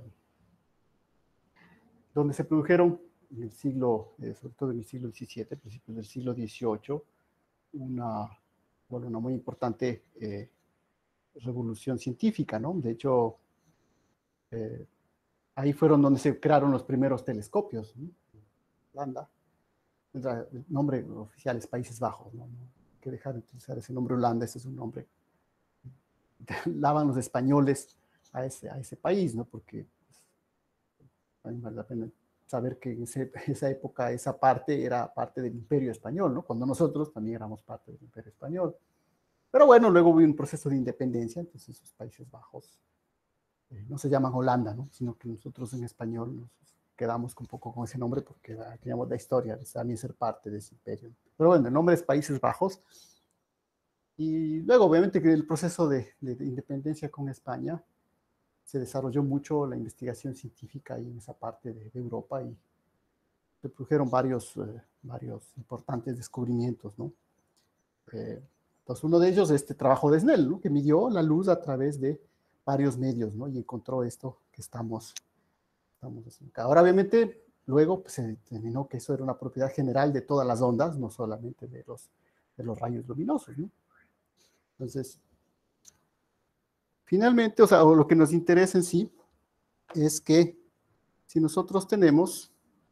donde se produjeron en el siglo, eh, sobre todo en el siglo diecisiete, principios del siglo dieciocho, una, bueno, una muy importante eh, revolución científica, ¿no? De hecho, eh, ahí fueron donde se crearon los primeros telescopios, ¿no? Holanda. El nombre oficial es Países Bajos, ¿no? No hay que dejar de utilizar ese nombre Holanda, ese es un nombre daban los españoles a ese, a ese país, ¿no? Porque pues, a mí vale la pena saber que en ese, esa época esa parte era parte del Imperio Español, ¿no? Cuando nosotros también éramos parte del Imperio Español. Pero bueno, luego hubo un proceso de independencia, entonces esos Países Bajos eh, no se llaman Holanda, ¿no? Sino que nosotros en español nos quedamos un poco con ese nombre porque ah, teníamos la historia de también ser parte de ese imperio. Pero bueno, el nombre es Países Bajos. Y luego, obviamente, que el proceso de, de, de independencia con España se desarrolló mucho la investigación científica ahí en esa parte de, de Europa y se produjeron varios, eh, varios importantes descubrimientos, ¿no? Eh, entonces, uno de ellos es este trabajo de Snell, ¿no? Que midió la luz a través de varios medios, ¿no? Y encontró esto que estamos, estamos haciendo acá. Ahora, obviamente, luego pues, se determinó que eso era una propiedad general de todas las ondas, no solamente de los, de los rayos luminosos, ¿no? Entonces, finalmente, o sea, o lo que nos interesa en sí es que si nosotros tenemos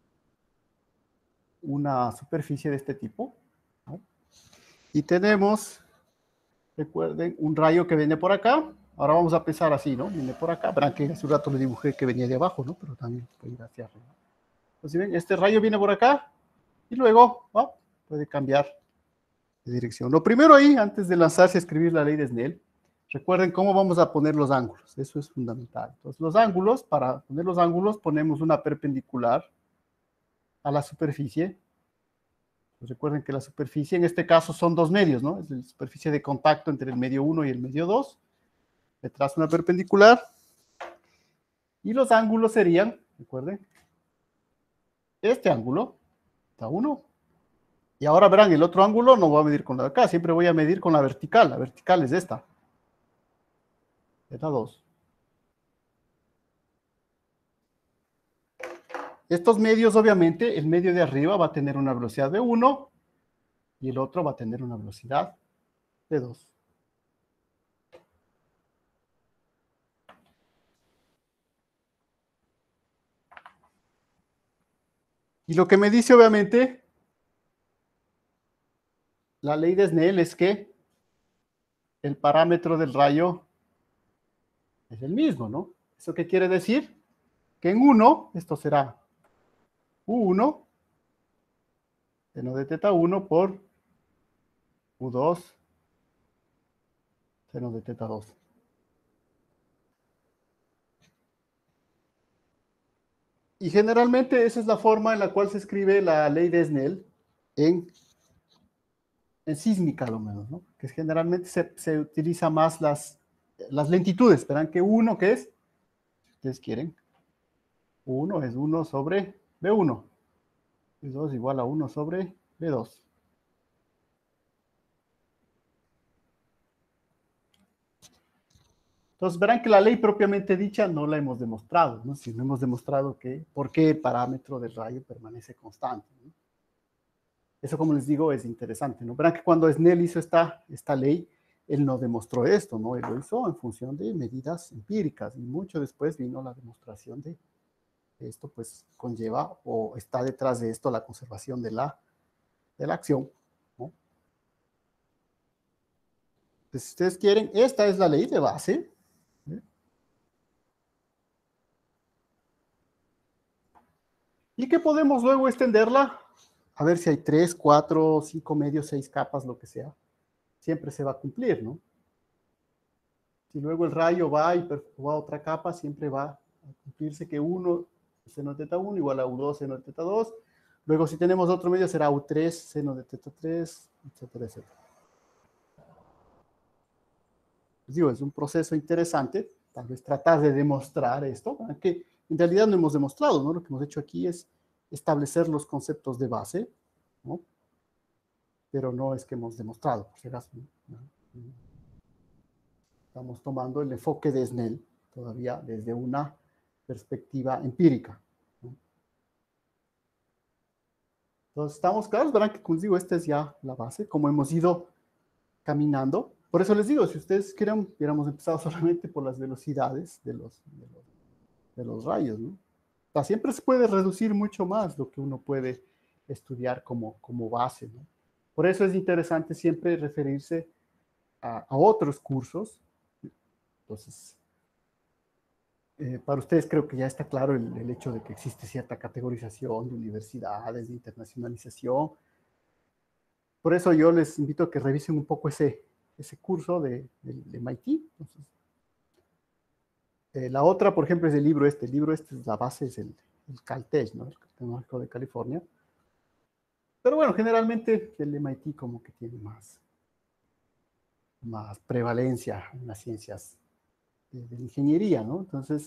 una superficie de este tipo, ¿no? Y tenemos, recuerden, un rayo que viene por acá, ahora vamos a pensar así, ¿no? Viene por acá, verán que hace un rato le dibujé que venía de abajo, ¿no? Pero también puede ir hacia arriba. Entonces, ven, este rayo viene por acá y luego, ¿no? Puede cambiar de dirección. Lo primero ahí, antes de lanzarse a escribir la ley de Snell, recuerden cómo vamos a poner los ángulos, eso es fundamental. Entonces, los ángulos, para poner los ángulos, ponemos una perpendicular a la superficie. Pues recuerden que la superficie, en este caso, son dos medios, ¿no? Es la superficie de contacto entre el medio uno y el medio dos. Le trazo una perpendicular. Y los ángulos serían, recuerden, este ángulo, está uno. Y ahora verán, el otro ángulo no voy a medir con la de acá, siempre voy a medir con la vertical. La vertical es esta. Esta dos. Estos medios, obviamente, el medio de arriba va a tener una velocidad de uno y el otro va a tener una velocidad de dos. Y lo que me dice, obviamente, la ley de Snell es que el parámetro del rayo es el mismo, ¿no? ¿Eso qué quiere decir? Que en uno, esto será U uno, seno de teta uno por U dos, seno de teta dos. Y generalmente esa es la forma en la cual se escribe la ley de Snell en, en sísmica, a lo menos, ¿no? Que generalmente se, se utiliza más las, las lentitudes. Verán que uno, ¿qué es? Si ustedes quieren, uno es uno sobre B uno. B dos igual a uno sobre B dos. Entonces verán que la ley propiamente dicha no la hemos demostrado, ¿no? Si no hemos demostrado que, por qué el parámetro del rayo permanece constante, ¿no? Eso, como les digo, es interesante, ¿no? Verán que cuando Snell hizo esta, esta ley, él no demostró esto, ¿no? Él lo hizo en función de medidas empíricas y mucho después vino la demostración de que esto pues conlleva o está detrás de esto la conservación de la, de la acción, ¿no? Entonces, si ustedes quieren, esta es la ley de base, ¿eh? Y que podemos luego extenderla a ver si hay tres, cuatro, cinco medios, seis capas, lo que sea. Siempre se va a cumplir, ¿no? Si luego el rayo va y perfora otra capa, siempre va a cumplirse que uno seno de teta uno igual a U dos seno de teta dos. Luego, si tenemos otro medio, será U tres seno de teta tres, etcétera, etcétera. Les digo, es un proceso interesante, tal vez tratar de demostrar esto, que en realidad no hemos demostrado, ¿no? Lo que hemos hecho aquí es establecer los conceptos de base, ¿no? Pero no es que hemos demostrado, por si acaso, ¿no? Estamos tomando el enfoque de Snell todavía desde una perspectiva empírica, ¿no? Entonces, ¿estamos claros? Verán que, como les digo, esta es ya la base, como hemos ido caminando. Por eso les digo, si ustedes quieren, hubiéramos empezado solamente por las velocidades de los, de los, de los rayos, ¿no? O sea, siempre se puede reducir mucho más lo que uno puede estudiar como, como base, ¿no? Por eso es interesante siempre referirse a, a otros cursos. Entonces, eh, para ustedes creo que ya está claro el, el hecho de que existe cierta categorización de universidades, de internacionalización. Por eso yo les invito a que revisen un poco ese, ese curso de, de, de M I T. Entonces, eh, la otra, por ejemplo, es el libro este. El libro este, es la base es el, el Caltech, ¿no? El Tecnológico de California. Pero bueno, generalmente el M I T como que tiene más, más prevalencia en las ciencias de, de la ingeniería, ¿no? Entonces,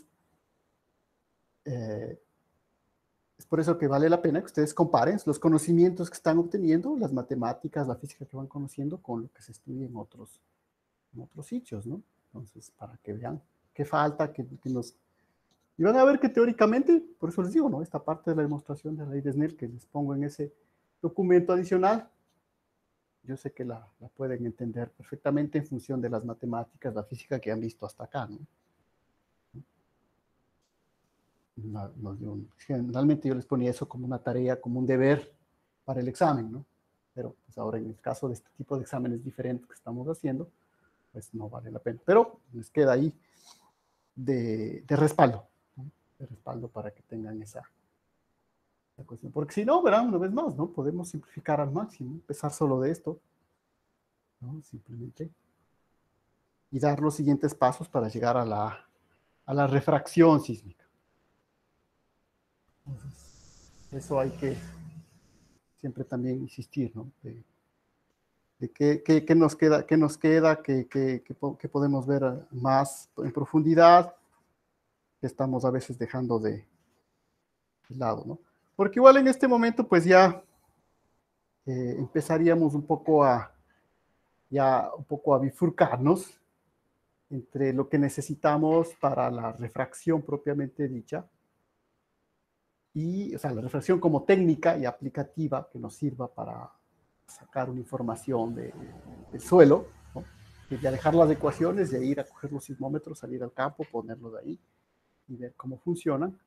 eh, es por eso que vale la pena que ustedes comparen los conocimientos que están obteniendo, las matemáticas, la física que van conociendo con lo que se estudia en otros, en otros sitios, ¿no? Entonces, para que vean qué falta, que, que nos... Y van a ver que teóricamente, por eso les digo, ¿no? Esta parte de la demostración de la ley de Snell que les pongo en ese documento adicional, yo sé que la, la pueden entender perfectamente en función de las matemáticas, la física que han visto hasta acá, ¿no? No, no, yo, generalmente yo les ponía eso como una tarea, como un deber para el examen, ¿no? Pero pues ahora en el caso de este tipo de exámenes diferentes que estamos haciendo, pues no vale la pena. Pero les queda ahí de, de respaldo, ¿no? De respaldo para que tengan esa, esa cuestión. Porque si no, verán, una vez más, ¿no? Podemos simplificar al máximo, empezar solo de esto, ¿no? Simplemente. Y dar los siguientes pasos para llegar a la, a la refracción sísmica. Entonces, eso hay que siempre también insistir, ¿no? De, de qué, qué, qué, nos queda, qué nos queda, qué, qué, qué, qué podemos ver más en profundidad, que estamos a veces dejando de, de lado, ¿no? Porque igual en este momento, pues ya eh, empezaríamos un poco a, ya un poco a bifurcarnos entre lo que necesitamos para la refracción propiamente dicha, y, o sea, la refracción como técnica y aplicativa que nos sirva para sacar una información de, del suelo, ¿no? Y ya dejar las ecuaciones, de ir a coger los sismómetros, salir al campo, ponerlos ahí y ver cómo funcionan.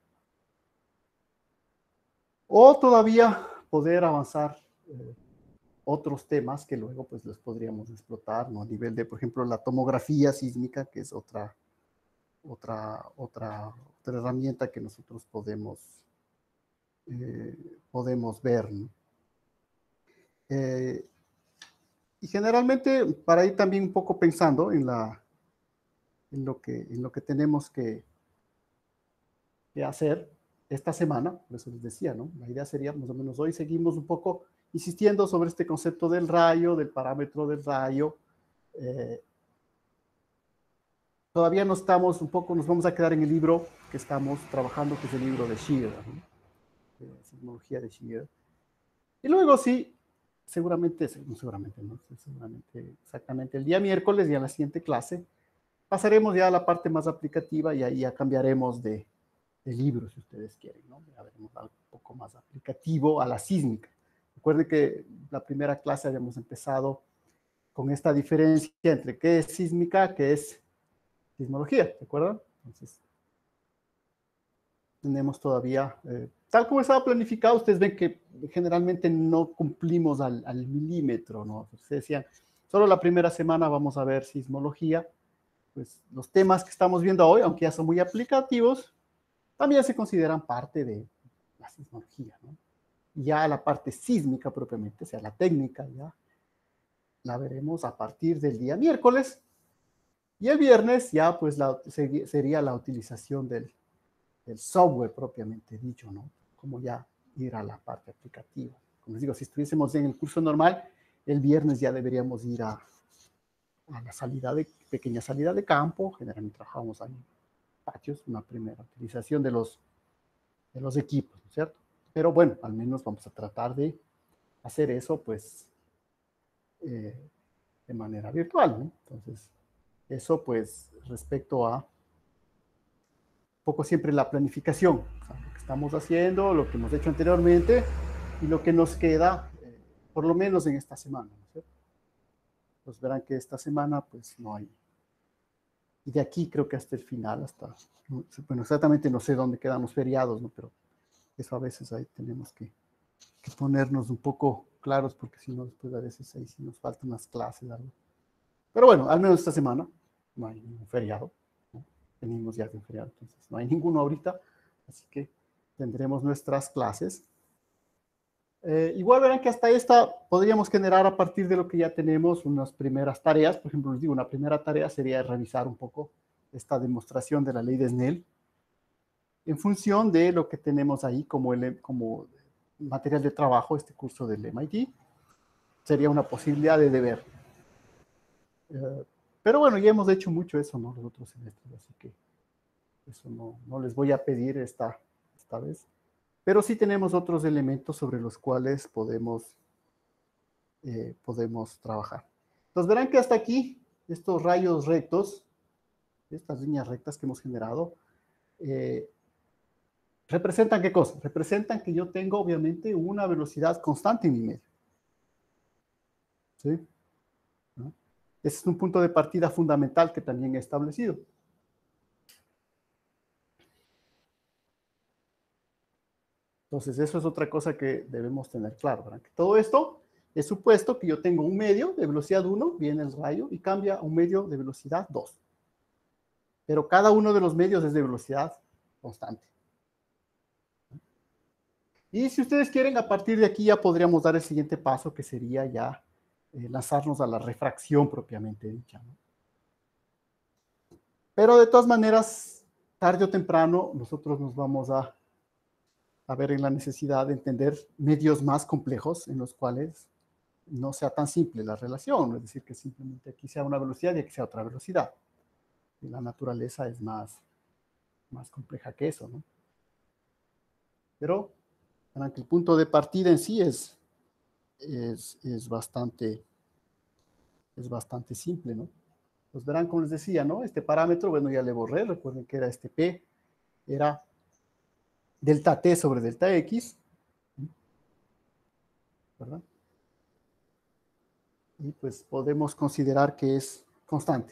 O todavía poder avanzar eh, otros temas que luego pues los podríamos explotar, ¿no? A nivel de, por ejemplo, la tomografía sísmica, que es otra, otra, otra, otra herramienta que nosotros podemos, eh, podemos ver, ¿no? Eh, y generalmente, para ir también un poco pensando en, la, en, lo, que, en lo que tenemos que, que hacer esta semana, por eso les decía, ¿no? La idea sería, más o menos hoy seguimos un poco insistiendo sobre este concepto del rayo, del parámetro del rayo. Eh, todavía no estamos un poco, nos vamos a quedar en el libro que estamos trabajando, que es el libro de Shear, ¿no? De sismología de Shear. Y luego sí, seguramente, no seguramente, no, seguramente, exactamente el día miércoles, ya en la siguiente clase, pasaremos ya a la parte más aplicativa y ahí ya cambiaremos de, de libro, si ustedes quieren, ¿no? Ya veremos algo un poco más aplicativo a la sísmica. Recuerden que la primera clase habíamos empezado con esta diferencia entre qué es sísmica, qué es sismología, ¿de acuerdo? Entonces, tenemos todavía, eh, tal como estaba planificado, ustedes ven que generalmente no cumplimos al, al milímetro, ¿no? Ustedes decían, solo la primera semana vamos a ver sismología, pues los temas que estamos viendo hoy, aunque ya son muy aplicativos, también se consideran parte de la sismología, ¿no? Y ya la parte sísmica propiamente, o sea, la técnica, ya la veremos a partir del día miércoles, y el viernes ya pues la, sería la utilización del, del software propiamente dicho, ¿no? Como ya ir a la parte aplicativa. Como les digo, si estuviésemos en el curso normal, el viernes ya deberíamos ir a, a la salida de, pequeña salida de campo, generalmente trabajamos ahí en patios, una primera utilización de los, de los equipos, ¿no es cierto? Pero bueno, al menos vamos a tratar de hacer eso, pues, eh, de manera virtual, ¿no? Entonces, eso, pues, respecto a poco siempre la planificación, o sea, lo que estamos haciendo, lo que hemos hecho anteriormente y lo que nos queda, eh, por lo menos en esta semana, ¿no es cierto? Pues verán que esta semana pues no hay. Y de aquí creo que hasta el final, hasta, bueno, exactamente no sé dónde quedan los feriados, ¿no? Pero eso a veces ahí tenemos que, que ponernos un poco claros, porque si no, después a veces ahí sí nos faltan las clases, algo. Pero bueno, al menos esta semana no hay ningún feriado, ¿no? Venimos ya de un feriado, entonces no hay ninguno ahorita, así que tendremos nuestras clases. Eh, igual verán que hasta esta podríamos generar a partir de lo que ya tenemos unas primeras tareas. Por ejemplo, les digo, una primera tarea sería revisar un poco esta demostración de la ley de Snell en función de lo que tenemos ahí como, el, como material de trabajo, este curso del M I T. Sería una posibilidad de deber. Eh, pero bueno, ya hemos hecho mucho eso, ¿no? Los otros semestres, así que eso no, no les voy a pedir esta, esta vez. Pero sí tenemos otros elementos sobre los cuales podemos, eh, podemos trabajar. Entonces verán que hasta aquí, estos rayos rectos, estas líneas rectas que hemos generado, eh, ¿representan qué cosa? Representan que yo tengo obviamente una velocidad constante en mi medio. ¿Sí? ¿No? Ese es un punto de partida fundamental que también he establecido. Entonces, eso es otra cosa que debemos tener claro, ¿verdad? Que todo esto es supuesto que yo tengo un medio de velocidad uno, viene el rayo, y cambia a un medio de velocidad dos. Pero cada uno de los medios es de velocidad constante. Y si ustedes quieren, a partir de aquí ya podríamos dar el siguiente paso, que sería ya eh, lanzarnos a la refracción propiamente dicha, ¿no? Pero de todas maneras, tarde o temprano, nosotros nos vamos a, a ver en la necesidad de entender medios más complejos en los cuales no sea tan simple la relación, es decir, que simplemente aquí sea una velocidad y aquí sea otra velocidad. Y la naturaleza es más, más compleja que eso, ¿no? Pero el punto de partida en sí es, es, es, bastante, es bastante simple, ¿no? Pues verán, como les decía, ¿no? Este parámetro, bueno, ya le borré, recuerden que era este P, era delta T sobre delta X, ¿verdad? Y pues podemos considerar que es constante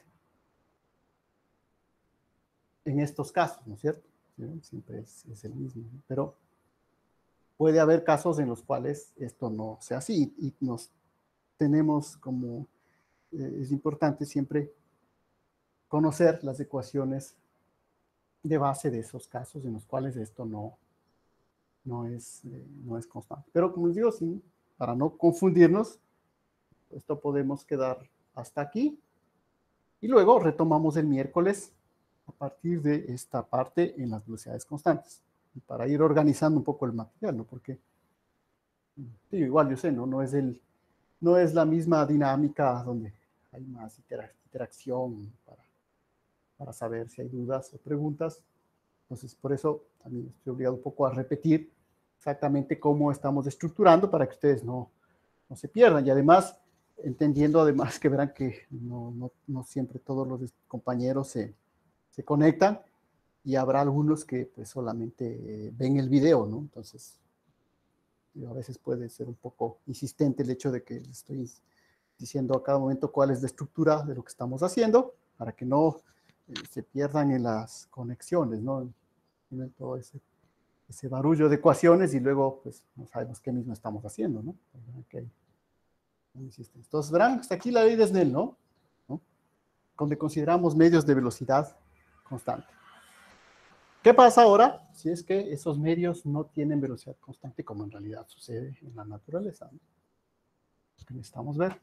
en estos casos, ¿no es cierto? ¿Sí? Siempre es, es el mismo, ¿no? Pero puede haber casos en los cuales esto no sea así y nos tenemos como, eh, es importante siempre conocer las ecuaciones de base de esos casos en los cuales esto no, no, es, eh, no es constante. Pero como les digo, sí, para no confundirnos, esto podemos quedar hasta aquí y luego retomamos el miércoles a partir de esta parte en las velocidades constantes, y para ir organizando un poco el material, ¿no? Porque sí, igual yo sé, ¿no? No es, el, no es la misma dinámica donde hay más interac interacción para, para saber si hay dudas o preguntas. Entonces, por eso también estoy obligado un poco a repetir exactamente cómo estamos estructurando para que ustedes no, no se pierdan. Y además, entendiendo además que verán que no, no, no siempre todos los compañeros se, se conectan y habrá algunos que pues solamente eh, ven el video, ¿no? Entonces, a veces puede ser un poco insistente el hecho de que les estoy diciendo a cada momento cuál es la estructura de lo que estamos haciendo para que no eh, se pierdan en las conexiones, ¿no? En todo ese, ese barullo de ecuaciones y luego pues no sabemos qué mismo estamos haciendo, ¿no? Okay. Entonces verán, hasta aquí la ley de Snell, ¿no? ¿no? Donde consideramos medios de velocidad constante. ¿Qué pasa ahora si es que esos medios no tienen velocidad constante, como en realidad sucede en la naturaleza, ¿no? Que necesitamos ver.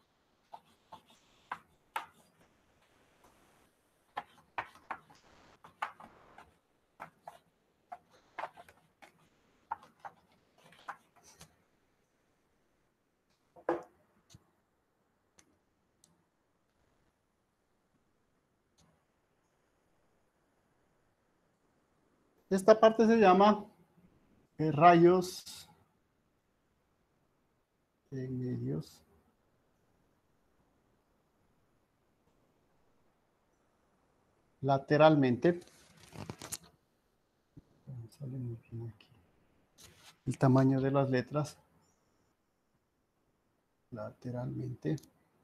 Esta parte se llama eh, rayos en medios lateralmente sale muy bien aquí. El tamaño de las letras lateralmente.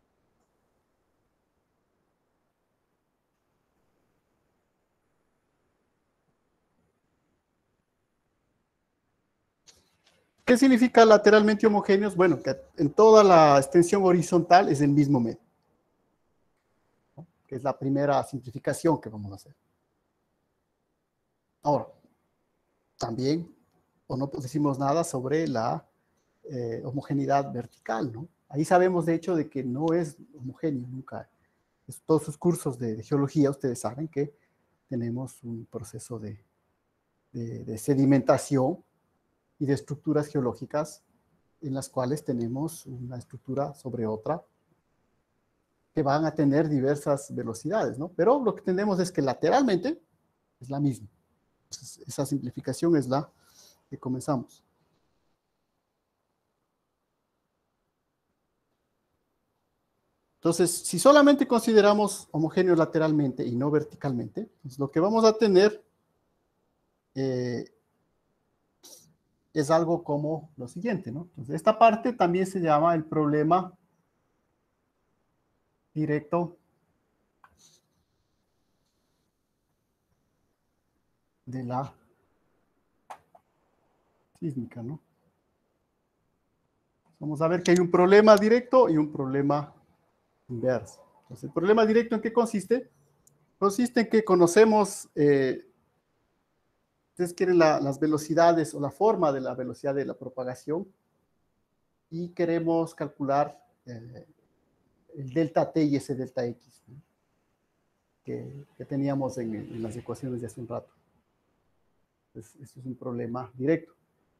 ¿Qué significa lateralmente homogéneos? Bueno, que en toda la extensión horizontal es el mismo medio, ¿no? Que es la primera simplificación que vamos a hacer. Ahora, también, o no decimos nada sobre la eh, homogeneidad vertical, ¿no? Ahí sabemos, de hecho, de que no es homogéneo nunca. Es, todos sus cursos de, de geología, ustedes saben que tenemos un proceso de, de, de sedimentación y de estructuras geológicas en las cuales tenemos una estructura sobre otra que van a tener diversas velocidades, ¿no? Pero lo que tenemos es que lateralmente es la misma. Entonces, esa simplificación es la que comenzamos. Entonces, si solamente consideramos homogéneos lateralmente y no verticalmente, pues lo que vamos a tener eh, es algo como lo siguiente, ¿no? Entonces, esta parte también se llama el problema directo de la sísmica, ¿no? Vamos a ver que hay un problema directo y un problema inverso. Entonces, ¿el problema directo en qué consiste? Consiste en que conocemos, eh, ustedes quieren la, las velocidades o la forma de la velocidad de la propagación y queremos calcular eh, el delta T y ese delta X, ¿no? que, que, teníamos en, en las ecuaciones de hace un rato. Entonces, esto es un problema directo.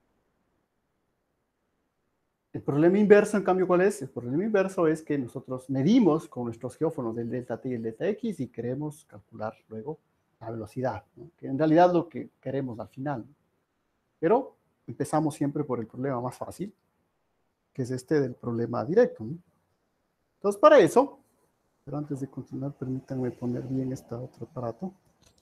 El problema inverso, en cambio, ¿cuál es? El problema inverso es que nosotros medimos con nuestros geófonos el delta T y el delta X y queremos calcular luego la velocidad, ¿no? Que en realidad es lo que queremos al final, ¿no? Pero empezamos siempre por el problema más fácil, que es este del problema directo, ¿no? Entonces, para eso, pero antes de continuar, permítanme poner bien este otro aparato.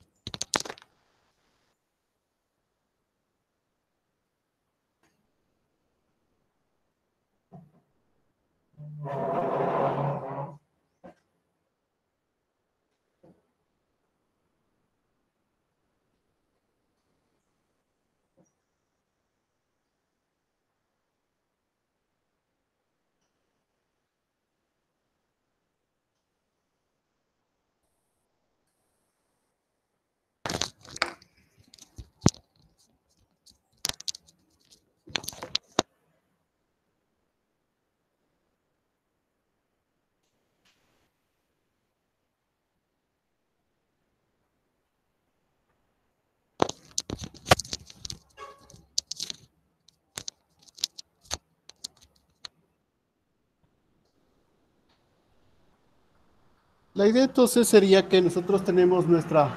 La idea entonces sería que nosotros tenemos nuestra,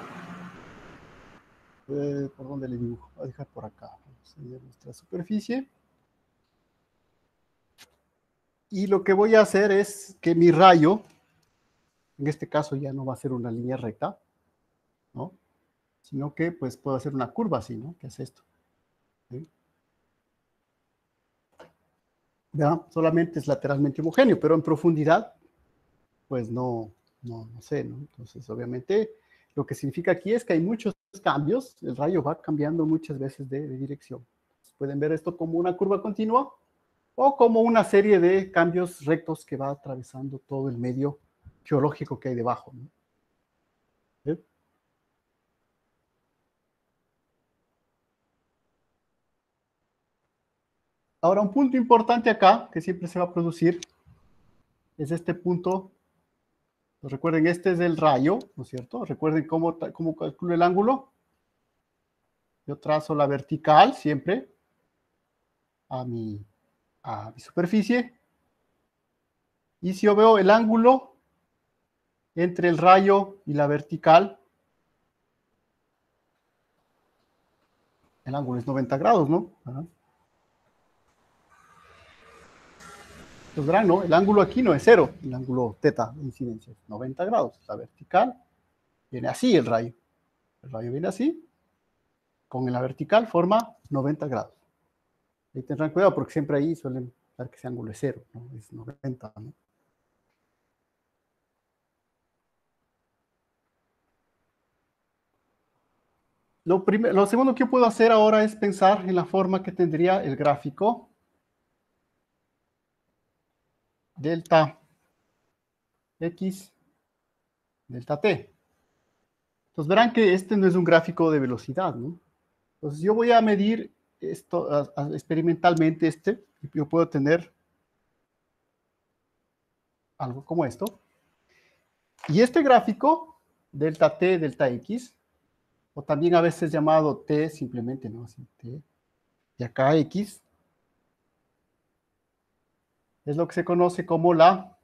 eh, ¿por dónde le dibujo? Voy a dejar por acá, sería nuestra superficie. Y lo que voy a hacer es que mi rayo, en este caso ya no va a ser una línea recta, ¿no? Sino que pues puedo hacer una curva así, ¿no? ¿Qué es esto? ¿Sí? ¿Ya? Solamente es lateralmente homogéneo, pero en profundidad, pues no, no, no sé, ¿no? Entonces, obviamente, lo que significa aquí es que hay muchos cambios, el rayo va cambiando muchas veces de, de dirección. Pueden ver esto como una curva continua o como una serie de cambios rectos que va atravesando todo el medio geológico que hay debajo, ¿no? ¿Sí? Ahora, un punto importante acá, que siempre se va a producir, es este punto. Pues recuerden, este es el rayo, ¿no es cierto? Recuerden cómo, cómo calculo el ángulo. Yo trazo la vertical siempre a mi, a mi superficie. Y si yo veo el ángulo entre el rayo y la vertical, el ángulo es noventa grados, ¿no? Ajá. Pues verán, ¿no? El ángulo aquí no es cero, el ángulo teta de incidencia es noventa grados. La vertical viene así el rayo. El rayo viene así. con la vertical forma noventa grados. Ahí tendrán cuidado porque siempre ahí suelen dar que ese ángulo es cero, ¿no? Es noventa, ¿no? Lo, primer, lo segundo que yo puedo hacer ahora es pensar en la forma que tendría el gráfico delta X, delta T. Entonces verán que este no es un gráfico de velocidad, ¿no? Entonces yo voy a medir esto a, a, experimentalmente este, yo puedo tener algo como esto. Y este gráfico, delta T, delta X, o también a veces llamado T simplemente, ¿no? Así, T, y acá X, es lo que se conoce como la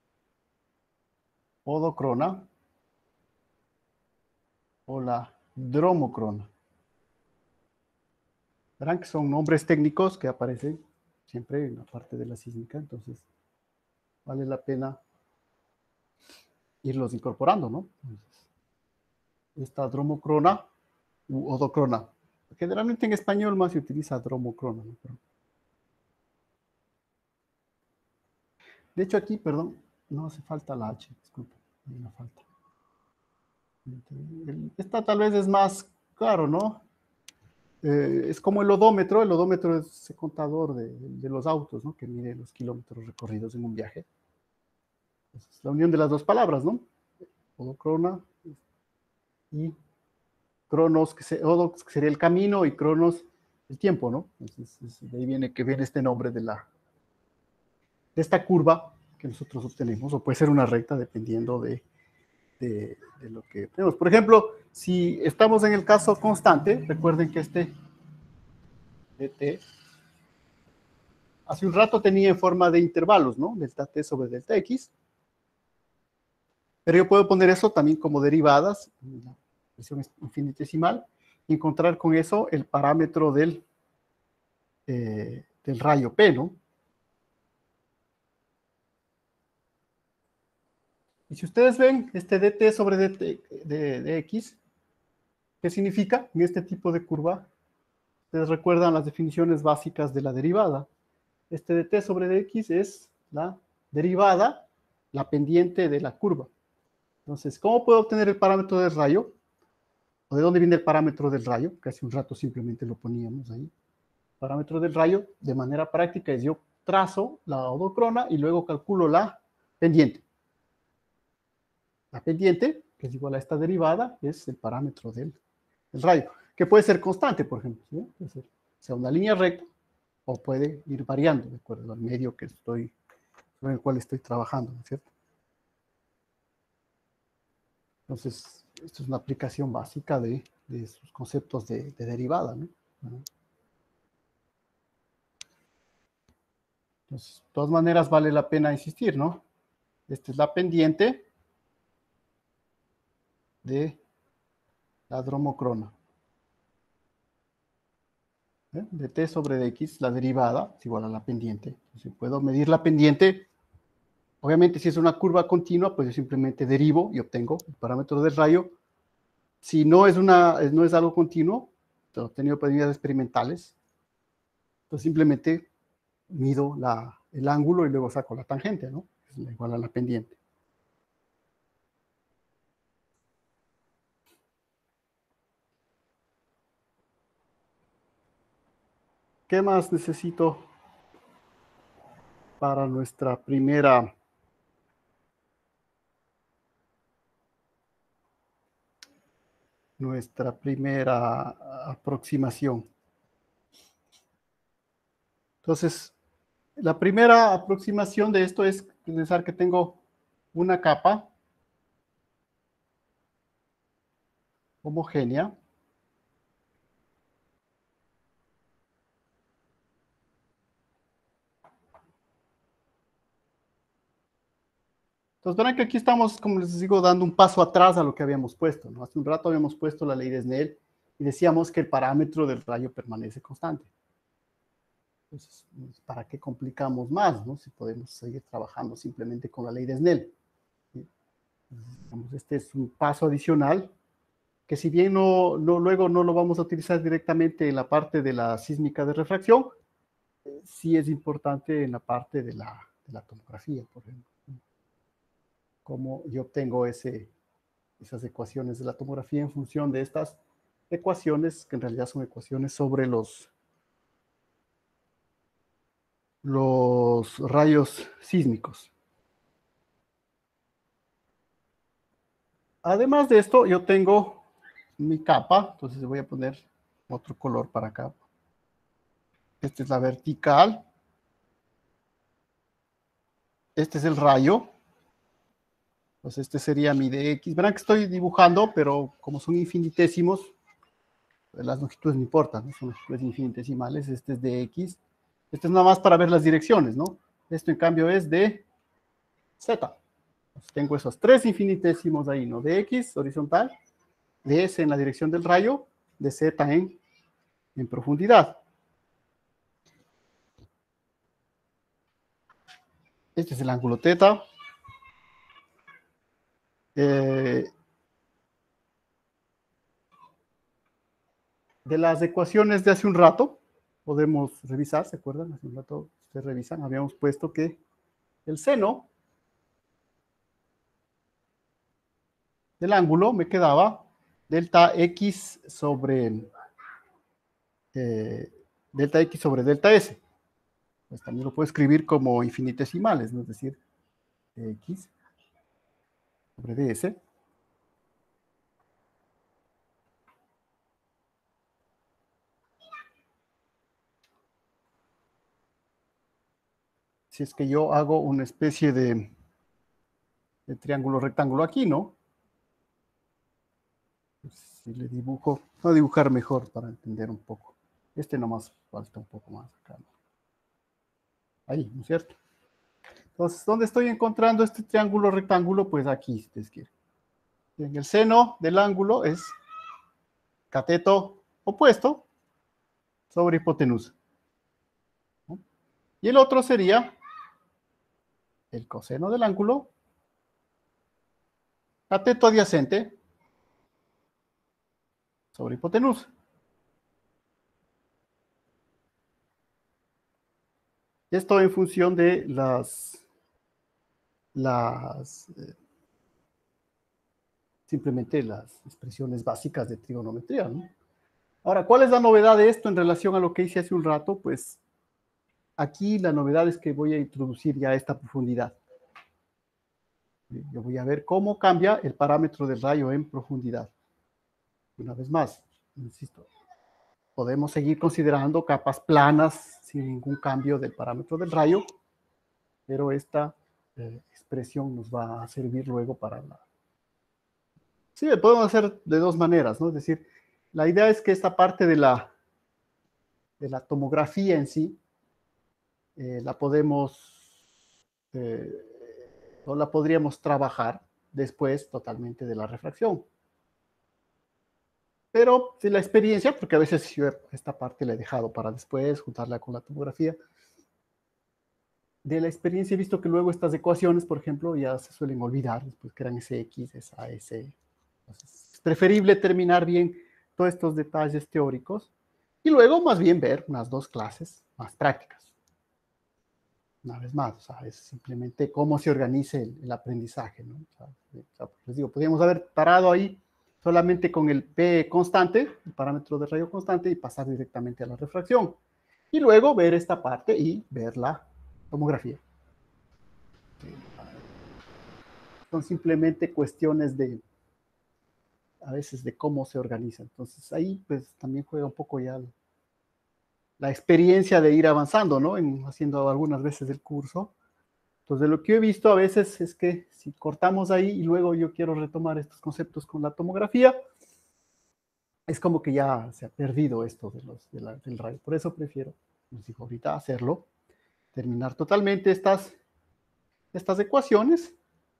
odocrona o la dromocrona. Verán que son nombres técnicos que aparecen siempre en la parte de la sísmica, entonces vale la pena irlos incorporando, ¿no? Entonces, esta dromocrona u odocrona. Generalmente en español más se utiliza dromocrona, ¿no? Pero, de hecho aquí, perdón, no hace falta la H, disculpa, hay una falta. Esta tal vez es más claro, ¿no? Eh, es como el odómetro, el odómetro es el contador de, de los autos, ¿no? Que mide los kilómetros recorridos en un viaje. Es la unión de las dos palabras, ¿no? Odocrona y cronos, que, se, odo, que sería el camino, y cronos el tiempo, ¿no? Entonces, de ahí viene que viene este nombre de, la, de esta curva que nosotros obtenemos, o puede ser una recta dependiendo de, de, de lo que tenemos. Por ejemplo, si estamos en el caso constante, recuerden que este dt hace un rato tenía en forma de intervalos, ¿no? Delta t sobre delta x. Pero yo puedo poner eso también como derivadas, la expresión infinitesimal, y encontrar con eso el parámetro del, eh, del rayo P, ¿no? Y si ustedes ven este dt sobre dt de, de x, ¿qué significa en este tipo de curva? Ustedes recuerdan las definiciones básicas de la derivada. Este dt sobre dx es la derivada, la pendiente de la curva. Entonces, ¿cómo puedo obtener el parámetro del rayo? ¿O de dónde viene el parámetro del rayo? Que hace un rato simplemente lo poníamos ahí. El parámetro del rayo, de manera práctica, es yo trazo la odocrona y luego calculo la pendiente. La pendiente, que es igual a esta derivada, es el parámetro del, del rayo, que puede ser constante, por ejemplo, ¿sí? Puede ser, sea una línea recta o puede ir variando de acuerdo al medio que estoy, con el cual estoy trabajando, ¿no es cierto? Entonces, esto es una aplicación básica de, de sus conceptos de, de derivada, ¿no? Entonces, de todas maneras vale la pena insistir, ¿no? Esta es la pendiente de la dromocrona. ¿Eh? De t sobre dx, la derivada es igual a la pendiente. Entonces, puedo medir la pendiente. Obviamente, si es una curva continua, pues yo simplemente derivo y obtengo el parámetro del rayo. Si no es, una, no es algo continuo, he tenido medidas experimentales, entonces simplemente mido la, el ángulo y luego saco la tangente, ¿no? Es igual a la pendiente. ¿Qué más necesito para nuestra primera nuestra primera aproximación? Entonces, la primera aproximación de esto es pensar que tengo una capa homogénea Entonces, verán que aquí estamos, como les digo, dando un paso atrás a lo que habíamos puesto, ¿no? Hace un rato habíamos puesto la ley de Snell y decíamos que el parámetro del rayo permanece constante. Entonces, ¿para qué complicamos más, no? Si podemos seguir trabajando simplemente con la ley de Snell. ¿Sí? Entonces, este es un paso adicional que si bien no, no, luego no lo vamos a utilizar directamente en la parte de la sísmica de refracción, eh, sí es importante en la parte de la, de la tomografía, por ejemplo. Cómo yo obtengo ese, esas ecuaciones de la tomografía en función de estas ecuaciones, que en realidad son ecuaciones sobre los, los rayos sísmicos. Además de esto, yo tengo mi capa, entonces voy a poner otro color para acá. Esta es la vertical. Este es el rayo. Pues este sería mi dx. Verán que estoy dibujando, pero como son infinitésimos, las longitudes no importan, ¿no? Son longitudes infinitesimales. Este es dx. Este es nada más para ver las direcciones, ¿no? Esto en cambio es de z. Entonces, tengo esos tres infinitésimos ahí, ¿no? Dx horizontal, ds en la dirección del rayo, de z en, en profundidad. Este es el ángulo teta. Eh, de las ecuaciones de hace un rato, podemos revisar, ¿se acuerdan? Hace un rato ustedes revisan, habíamos puesto que el seno del ángulo me quedaba delta x sobre eh, delta x sobre delta s. Pues también lo puedo escribir como infinitesimales, ¿no? Es decir, x sobre ds. Si es que yo hago una especie de, de triángulo rectángulo aquí, ¿no? Pues si le dibujo, voy a dibujar mejor para entender un poco. Este nomás falta un poco más acá, ¿no? Ahí, ¿no es cierto? Entonces, ¿dónde estoy encontrando este triángulo rectángulo? Pues aquí, si ustedes quieren. En el seno del ángulo es cateto opuesto sobre hipotenusa, ¿no? Y el otro sería el coseno del ángulo, cateto adyacente sobre hipotenusa. Esto en función de las, las eh, simplemente las expresiones básicas de trigonometría, ¿no? Ahora, ¿cuál es la novedad de esto en relación a lo que hice hace un rato? Pues aquí la novedad es que voy a introducir ya esta profundidad. Yo voy a ver cómo cambia el parámetro del rayo en profundidad. Una vez más, insisto, podemos seguir considerando capas planas sin ningún cambio del parámetro del rayo, pero esta eh, expresión nos va a servir luego para la... Sí, lo podemos hacer de dos maneras, ¿no? Es decir, la idea es que esta parte de la, de la tomografía en sí, eh, la podemos, eh, o la podríamos trabajar después totalmente de la refracción. Pero si la experiencia, porque a veces yo esta parte la he dejado para después, juntarla con la tomografía, de la experiencia he visto que luego estas ecuaciones, por ejemplo, ya se suelen olvidar, después que eran ese X, esa S. Entonces, es preferible terminar bien todos estos detalles teóricos y luego más bien ver unas dos clases más prácticas. Una vez más, o sea, es simplemente cómo se organice el, el aprendizaje, ¿no? O sea, o sea, les digo, podríamos haber parado ahí solamente con el P constante, el parámetro de rayo constante, y pasar directamente a la refracción. Y luego ver esta parte y ver la tomografía. Son simplemente cuestiones de, a veces, de cómo se organiza. Entonces ahí pues también juega un poco ya la experiencia de ir avanzando, ¿no? En, haciendo algunas veces el curso. Entonces lo que he visto a veces es que si cortamos ahí y luego yo quiero retomar estos conceptos con la tomografía, es como que ya se ha perdido esto de los, de la, del rayo. Por eso prefiero, les digo ahorita, hacerlo, terminar totalmente estas, estas ecuaciones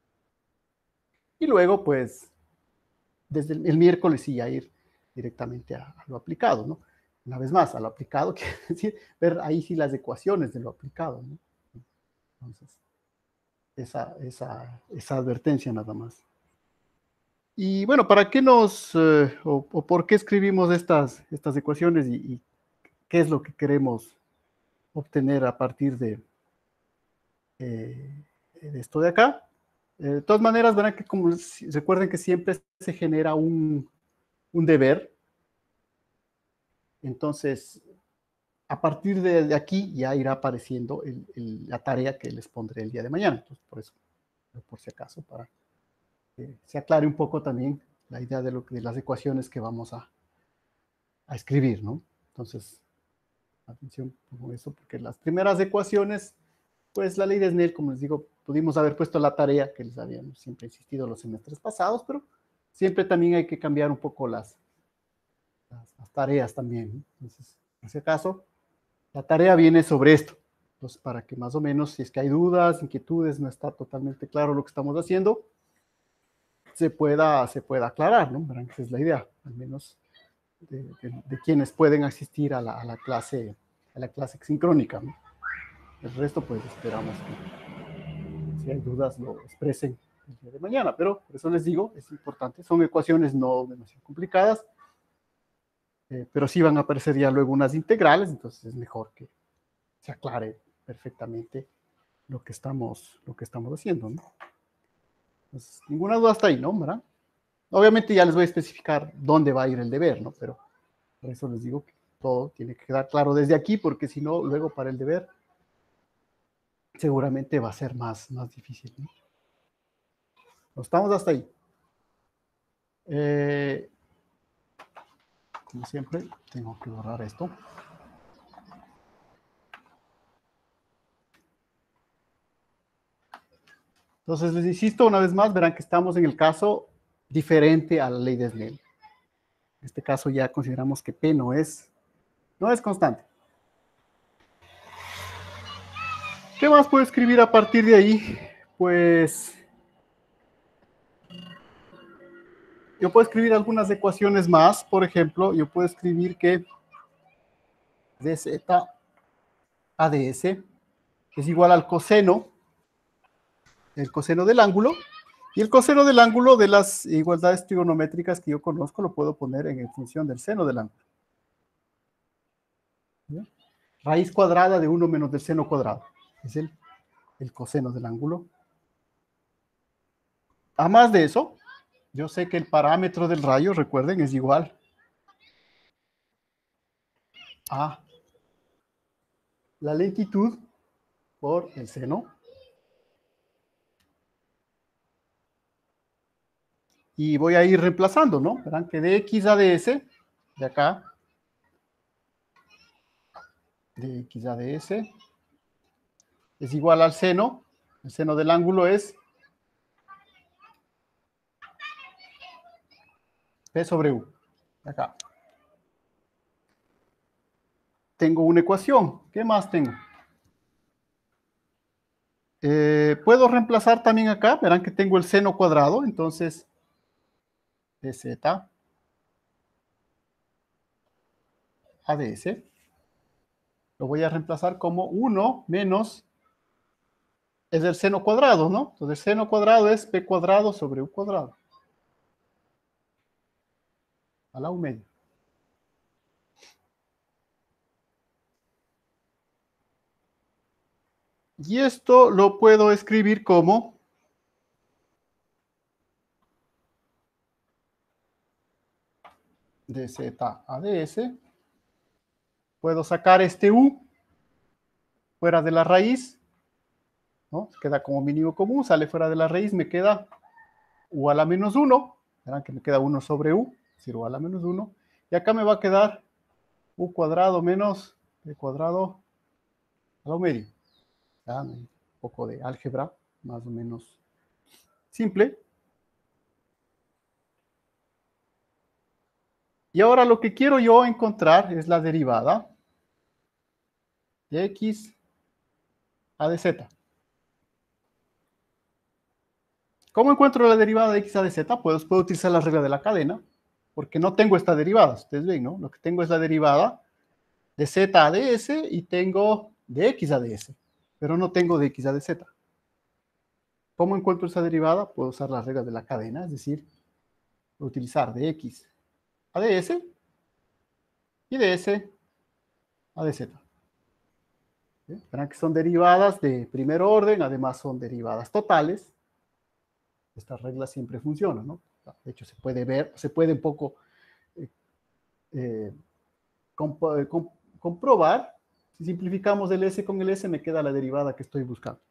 y luego pues desde el, el miércoles sí ya ir directamente a, a lo aplicado, ¿no? Una vez más, a lo aplicado, quiere decir, ver ahí sí las ecuaciones de lo aplicado, ¿no? Entonces, esa, esa, esa advertencia nada más. Y bueno, ¿para qué nos, eh, o, o por qué escribimos estas, estas ecuaciones y, y qué es lo que queremos obtener a partir de, eh, de esto de acá? Eh, de todas maneras, verán que como recuerden que siempre se genera un, un deber. Entonces, a partir de, de aquí ya irá apareciendo el, el, la tarea que les pondré el día de mañana. Entonces, por eso, por si acaso, para que se aclare un poco también la idea de, lo que, de las ecuaciones que vamos a, a escribir, ¿no? Entonces, atención con eso, porque las primeras ecuaciones, pues la ley de Snell, como les digo, pudimos haber puesto la tarea que les habíamos siempre insistido los semestres pasados, pero siempre también hay que cambiar un poco las, las, las tareas también, ¿no? Entonces, en ese caso, la tarea viene sobre esto. Entonces, para que más o menos, si es que hay dudas, inquietudes, no está totalmente claro lo que estamos haciendo, se pueda, se pueda aclarar, ¿no? Verán que esa es la idea, al menos de, de, de quienes pueden asistir a la, a la clase, a la clase sincrónica, ¿no? El resto, pues, esperamos que si hay dudas lo expresen el día de mañana, pero por eso les digo, es importante, son ecuaciones no demasiado complicadas, eh, pero sí van a aparecer ya luego unas integrales, entonces es mejor que se aclare perfectamente lo que estamos, lo que estamos haciendo, ¿no? Entonces, ninguna duda hasta ahí, ¿no? ¿Verdad? Obviamente ya les voy a especificar dónde va a ir el deber, ¿no? Pero por eso les digo que todo tiene que quedar claro desde aquí, porque si no, luego para el deber seguramente va a ser más, más difícil, ¿no? No estamos hasta ahí. Eh, como siempre, tengo que borrar esto. Entonces, les insisto una vez más, verán que estamos en el caso diferente a la ley de Snell. En este caso ya consideramos que P no es, no es constante. ¿Qué más puedo escribir a partir de ahí? Pues yo puedo escribir algunas ecuaciones más. Por ejemplo, yo puedo escribir que dz a ds es igual al coseno, el coseno del ángulo, y el coseno del ángulo de las igualdades trigonométricas que yo conozco lo puedo poner en función del seno del ángulo. ¿Sí? Raíz cuadrada de uno menos del seno cuadrado. Es el, el coseno del ángulo. A más de eso, yo sé que el parámetro del rayo, recuerden, es igual a la lentitud por el seno. Y voy a ir reemplazando, ¿no? Verán que de x a ds, de acá, de x a ds, es igual al seno. El seno del ángulo es P sobre U. De acá. Tengo una ecuación. ¿Qué más tengo? Eh, puedo reemplazar también acá. Verán que tengo el seno cuadrado. Entonces, dz a ds. Lo voy a reemplazar como uno menos, es el seno cuadrado, ¿no? Entonces, el seno cuadrado es P cuadrado sobre U cuadrado. A la U media. Y esto lo puedo escribir como dz a ds. Puedo sacar este U fuera de la raíz, ¿no? Queda como mínimo común, sale fuera de la raíz, me queda U a la menos uno. Verán que me queda uno sobre U, es decir, U a la menos uno. Y acá me va a quedar U cuadrado menos P cuadrado a la medio. ¿Ya? Un poco de álgebra, más o menos simple. Y ahora lo que quiero yo encontrar es la derivada de x a de z. ¿Cómo encuentro la derivada de x a de z? Pues puedo utilizar la regla de la cadena, porque no tengo esta derivada. Ustedes ven, ¿no? Lo que tengo es la derivada de z a ds y tengo de x a ds, pero no tengo de x a de z. ¿Cómo encuentro esa derivada? Puedo usar la regla de la cadena, es decir, Voy a utilizar de X a de S y de S a de Z. ¿Sí? Verán que son derivadas de primer orden, además son derivadas totales. Estas reglas siempre funcionan, ¿no? De hecho, se puede ver, se puede un poco eh, eh, comp comp comprobar. Si simplificamos el S con el S, me queda la derivada que estoy buscando.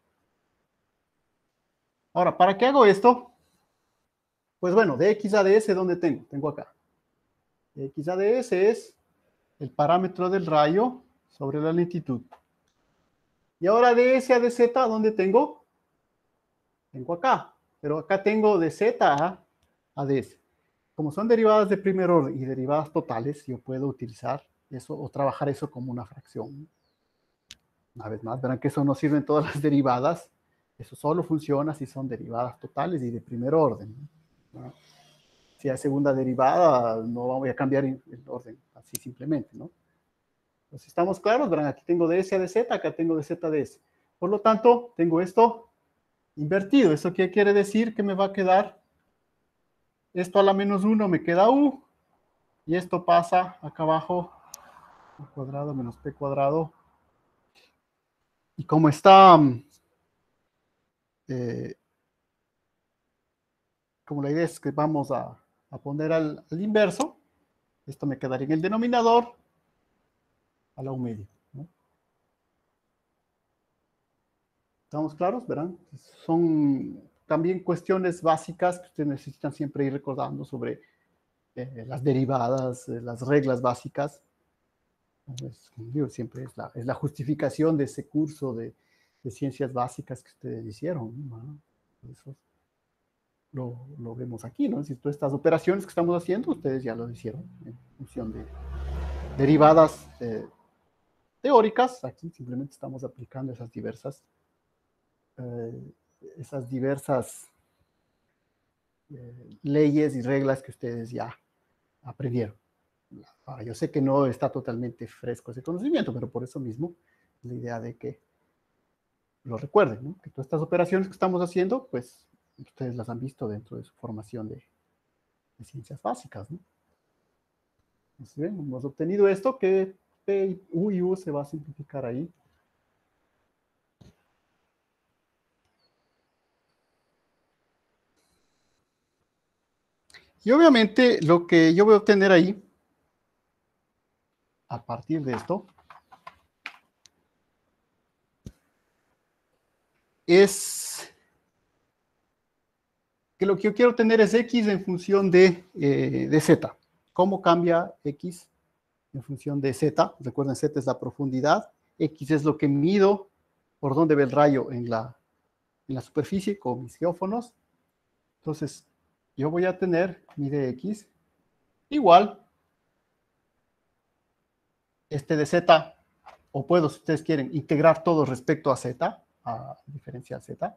Ahora, ¿para qué hago esto? Pues bueno, de X a de S, ¿dónde tengo? Tengo acá. De X a de S es el parámetro del rayo sobre la lentitud. Y ahora de S a de Z, ¿dónde tengo? Tengo acá. Pero acá tengo de Z a, a de S. Como son derivadas de primer orden y derivadas totales, yo puedo utilizar eso o trabajar eso como una fracción. Una vez más, verán que eso no sirve en todas las derivadas. Eso solo funciona si son derivadas totales y de primer orden, ¿no? Si hay segunda derivada, no voy a cambiar el orden así simplemente, ¿no? Entonces, ¿estamos claros? Verán, aquí tengo de S a de Z, acá tengo de Z a de S. Por lo tanto, tengo esto invertido. ¿Eso qué quiere decir? Que me va a quedar esto a la menos uno, me queda U, y esto pasa acá abajo, U cuadrado menos P cuadrado. Y como está, eh, como la idea es que vamos a, a poner al, al inverso, esto me quedaría en el denominador a la U medio, ¿no? ¿Estamos claros? Verán, son también cuestiones básicas que ustedes necesitan siempre ir recordando sobre eh, las derivadas, eh, las reglas básicas. Pues, como digo, siempre es la, es la justificación de ese curso de, de ciencias básicas que ustedes hicieron, ¿no? Eso lo, lo vemos aquí, ¿no? Si todas estas operaciones que estamos haciendo, ustedes ya lo hicieron en función de derivadas eh, teóricas. Aquí simplemente estamos aplicando esas diversas, eh, esas diversas eh, leyes y reglas que ustedes ya aprendieron. Ahora, yo sé que no está totalmente fresco ese conocimiento, pero por eso mismo la idea de que lo recuerden, ¿no? Que todas estas operaciones que estamos haciendo, pues ustedes las han visto dentro de su formación de, de ciencias básicas, ¿no? Entonces, bien, hemos obtenido esto que P, U y U se va a simplificar ahí. Y obviamente lo que yo voy a obtener ahí, a partir de esto, es que lo que yo quiero obtener es X en función de, eh, de Z. ¿Cómo cambia X en función de Z? Recuerden, Z es la profundidad, X es lo que mido por dónde ve el rayo en la, en la superficie con mis geófonos. Entonces, yo voy a tener mi dx igual este de Z, o puedo, si ustedes quieren, integrar todo respecto a Z, a diferencial Z,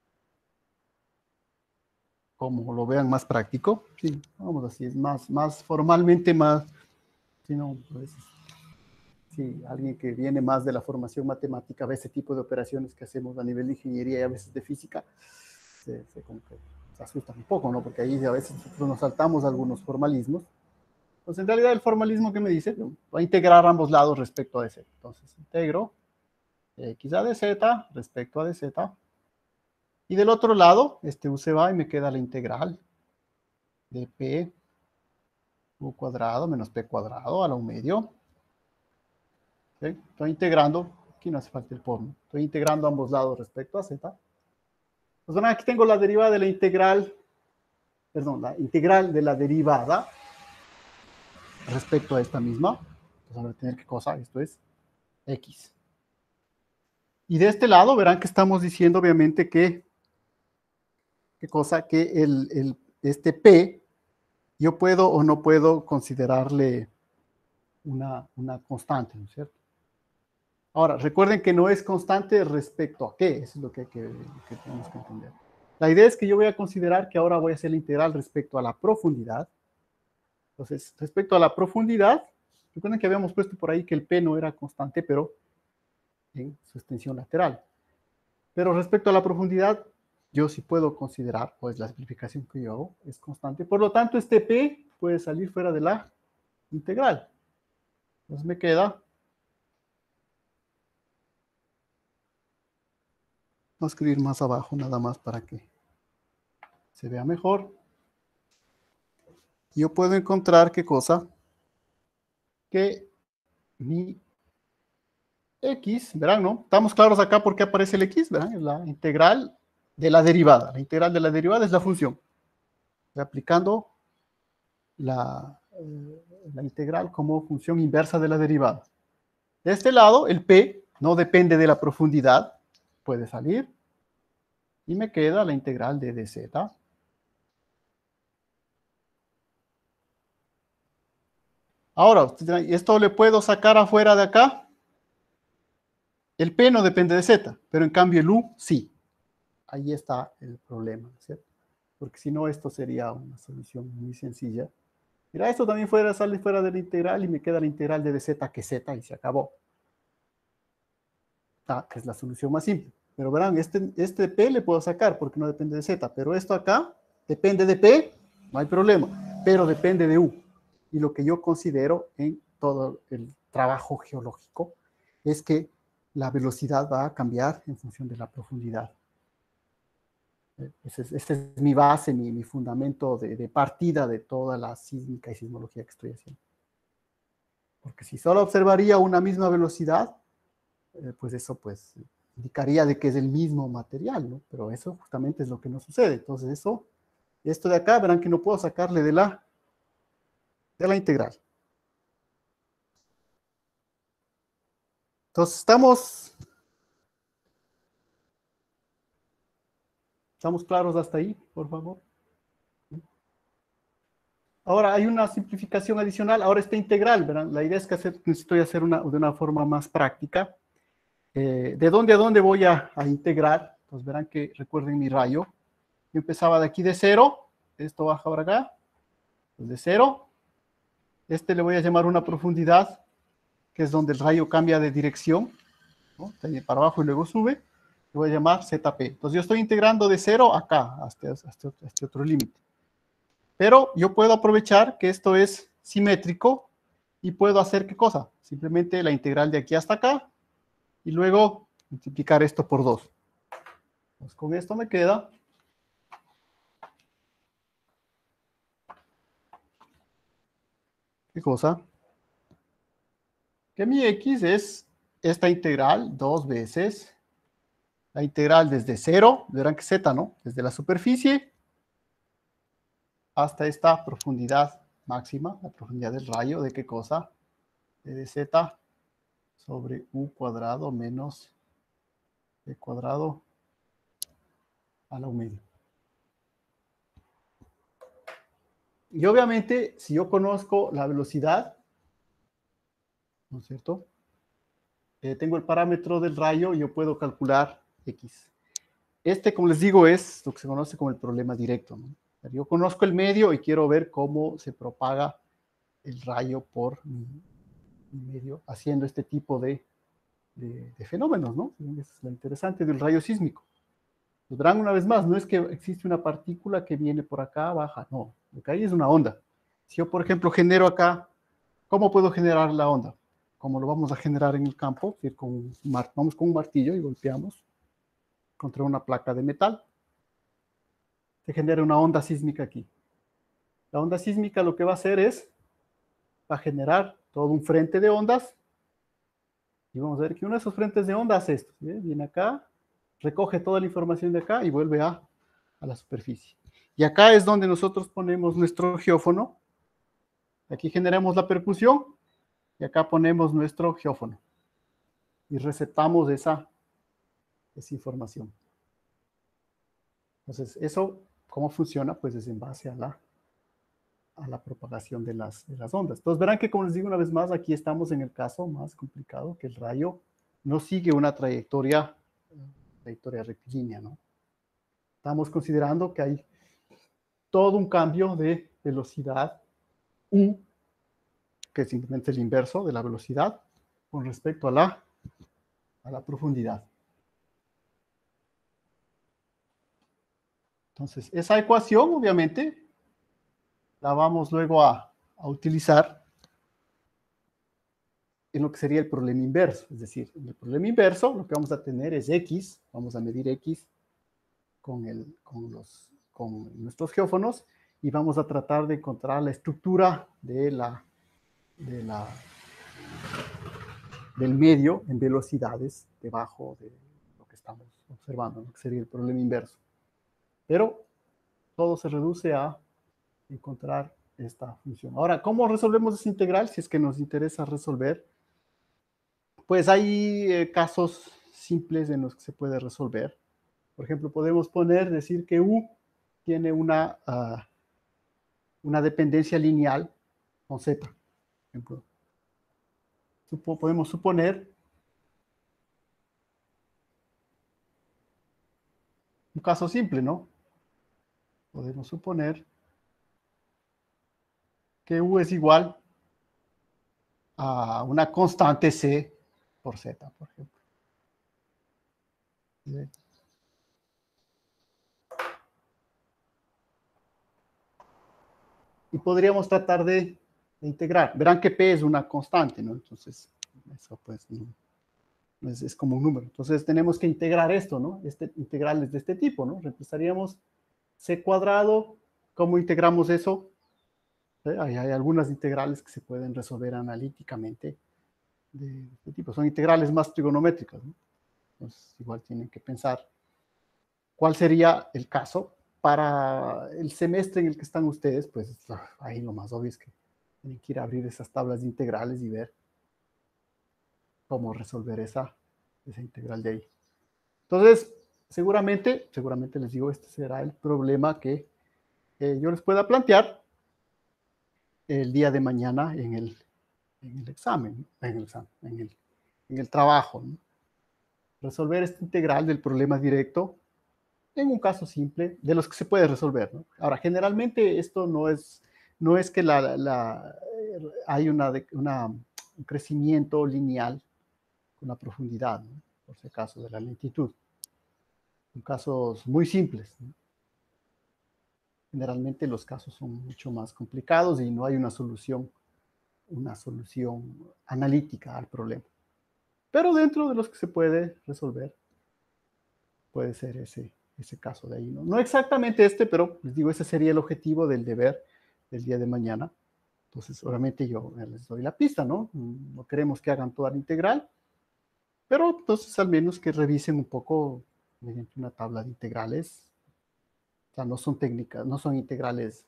como lo vean más práctico. Sí, vamos así, es más, más formalmente más, si no, pues, sí, alguien que viene más de la formación matemática ve ese tipo de operaciones que hacemos a nivel de ingeniería y a veces de física, se, se, como que se asustan un poco, ¿no? Porque ahí a veces nosotros nos saltamos algunos formalismos. Pues en realidad el formalismo que me dice, va a integrar ambos lados respecto a dz. Entonces integro x a dz respecto a dz. Y del otro lado, este u se va y me queda la integral de p u cuadrado menos p cuadrado a la u medio. ¿Sí? Estoy integrando, aquí no hace falta el por, ¿no? Estoy integrando ambos lados respecto a z. Pues bueno, aquí tengo la derivada de la integral, perdón, la integral de la derivada respecto a esta misma. Entonces vamos a tener qué cosa, esto es x. Y de este lado verán que estamos diciendo obviamente que, qué cosa, que el, el, este p, yo puedo o no puedo considerarle una, una constante, ¿no es cierto? Ahora, recuerden que no es constante respecto a qué, eso es lo que, que, que tenemos que entender. La idea es que yo voy a considerar que ahora voy a hacer la integral respecto a la profundidad. Entonces, respecto a la profundidad, recuerden que habíamos puesto por ahí que el p no era constante, pero en su extensión lateral. Pero respecto a la profundidad, yo sí puedo considerar, pues la simplificación que yo hago es constante. Por lo tanto, este P puede salir fuera de la integral. Entonces me queda, voy a escribir más abajo nada más para que se vea mejor. Yo puedo encontrar, ¿qué cosa? Que mi X, verán, ¿no? Estamos claros acá por qué aparece el X, ¿verdad? Es la integral de la derivada. La integral de la derivada es la función. Estoy aplicando la, eh, la integral como función inversa de la derivada. De este lado, el P no depende de la profundidad, puede salir, y me queda la integral de dz. Ahora, ¿esto le puedo sacar afuera de acá? El P no depende de z, pero en cambio el U sí. Ahí está el problema, ¿cierto? Porque si no, esto sería una solución muy sencilla. Mira, esto también fuera, sale fuera de la integral y me queda la integral de dz que z y se acabó. Ah, que es la solución más simple. Pero verán, este, este P le puedo sacar porque no depende de Z, pero esto acá depende de P, no hay problema, pero depende de U. Y lo que yo considero en todo el trabajo geológico es que la velocidad va a cambiar en función de la profundidad. Esta es, este es mi base, mi, mi fundamento de, de partida de toda la sísmica y sismología que estoy haciendo. Porque si solo observaría una misma velocidad, eh, pues eso pues indicaría de que es el mismo material, ¿no? Pero eso justamente es lo que no sucede. Entonces eso, esto de acá, verán que no puedo sacarle de la, de la integral. Entonces estamos, estamos claros hasta ahí, por favor. Ahora hay una simplificación adicional, ahora está integral, ¿verdad? La idea es que hacer, necesito hacer una, de una forma más práctica. Eh, ¿De dónde a dónde voy a, a integrar? Pues verán que recuerden mi rayo. Yo empezaba de aquí de cero, esto baja para acá, pues de cero. Este le voy a llamar una profundidad, que es donde el rayo cambia de dirección, ¿no? Para abajo y luego sube. Le voy a llamar Z P. Entonces yo estoy integrando de cero acá, hasta, hasta este otro límite. Pero yo puedo aprovechar que esto es simétrico y puedo hacer ¿qué cosa? Simplemente la integral de aquí hasta acá y luego multiplicar esto por dos. Pues con esto me queda ¿qué cosa? Que mi X es esta integral dos veces la integral desde cero, verán que Z, ¿no? Desde la superficie hasta esta profundidad máxima, la profundidad del rayo, ¿de qué cosa? De dz sobre u cuadrado menos b cuadrado a la u medio. Y obviamente, si yo conozco la velocidad, ¿no es cierto? Eh, tengo el parámetro del rayo, yo puedo calcular X. Este, como les digo, es lo que se conoce como el problema directo, ¿no? Yo conozco el medio y quiero ver cómo se propaga el rayo por mi, mi medio haciendo este tipo de, de, de fenómenos, ¿no? Es lo interesante del rayo sísmico. Pues verán una vez más, no es que existe una partícula que viene por acá, baja, no. Lo que hay es una onda. Si yo, por ejemplo, genero acá, ¿cómo puedo generar la onda? Como lo vamos a generar en el campo, es decir, con, vamos con un martillo y golpeamos contra una placa de metal. Se genera una onda sísmica aquí. La onda sísmica lo que va a hacer es, va a generar todo un frente de ondas, y vamos a ver que uno de esos frentes de ondas hace esto, ¿sí? Viene acá, recoge toda la información de acá y vuelve a, a la superficie. Y acá es donde nosotros ponemos nuestro geófono. Aquí generamos la percusión y acá ponemos nuestro geófono. Y receptamos esa, esa información. Entonces, eso, ¿cómo funciona? Pues es en base a la, a la propagación de las, de las ondas. Entonces, verán que, como les digo una vez más, aquí estamos en el caso más complicado, que el rayo no sigue una trayectoria, trayectoria rectilínea, ¿no? Estamos considerando que hay todo un cambio de velocidad U, que es simplemente el inverso de la velocidad, con respecto a la, a la profundidad. Entonces, esa ecuación, obviamente, la vamos luego a, a utilizar en lo que sería el problema inverso. Es decir, en el problema inverso lo que vamos a tener es X, vamos a medir X con, el, con, los, con nuestros geófonos y vamos a tratar de encontrar la estructura de la, de la, del medio en velocidades debajo de lo que estamos observando, lo que sería el problema inverso. Pero todo se reduce a encontrar esta función. Ahora, ¿cómo resolvemos esa integral? Si es que nos interesa resolver, pues hay eh, casos simples en los que se puede resolver. Por ejemplo, podemos poner, decir que U tiene una, uh, una dependencia lineal con Z. Por ejemplo. Supo, podemos suponer un caso simple, ¿no? Podemos suponer que U es igual a una constante C por Z, por ejemplo. ¿Sí? Y podríamos tratar de, de integrar. Verán que P es una constante, ¿no? Entonces, eso pues no, es, es como un número. Entonces tenemos que integrar esto, ¿no? Este, integrales de este tipo, ¿no? Reemplazaríamos C cuadrado. ¿Cómo integramos eso? ¿Sí? Hay, hay algunas integrales que se pueden resolver analíticamente de este tipo. Son integrales más trigonométricas, ¿no? Entonces, igual tienen que pensar cuál sería el caso. Para el semestre en el que están ustedes, pues ahí lo más obvio es que tienen que ir a abrir esas tablas de integrales y ver cómo resolver esa, esa integral de ahí. Entonces, seguramente, seguramente les digo, este será el problema que eh, yo les pueda plantear el día de mañana en el, en el examen, en el, examen en, el, en el trabajo, ¿no? Resolver esta integral del problema directo en un caso simple, de los que se puede resolver, ¿no? Ahora, generalmente esto no es, no es que la, la, hay una, una, un crecimiento lineal con la profundidad, ¿no? Por ese caso de la lentitud. Son casos muy simples, ¿no? Generalmente los casos son mucho más complicados y no hay una solución, una solución analítica al problema. Pero dentro de los que se puede resolver, puede ser ese, ese caso de ahí, ¿no? No exactamente este, pero les digo, ese sería el objetivo del deber del día de mañana. Entonces, obviamente yo les doy la pista, ¿no? No queremos que hagan toda la integral, pero entonces al menos que revisen un poco mediante una tabla de integrales. O sea, no son técnicas, no son integrales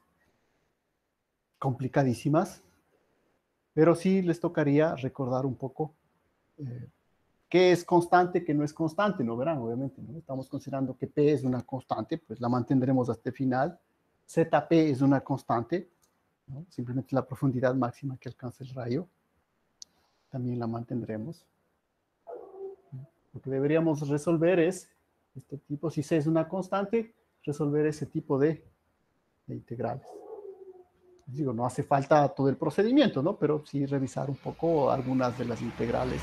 complicadísimas, pero sí les tocaría recordar un poco eh, qué es constante, qué no es constante, ¿no? Verán, obviamente, ¿no? Estamos considerando que P es una constante, pues la mantendremos hasta el final. Z P es una constante, ¿no? Simplemente la profundidad máxima que alcanza el rayo. También la mantendremos. Lo que deberíamos resolver es este tipo, si C es una constante, resolver ese tipo de, de integrales. Digo, no hace falta todo el procedimiento, ¿no? Pero sí revisar un poco algunas de las integrales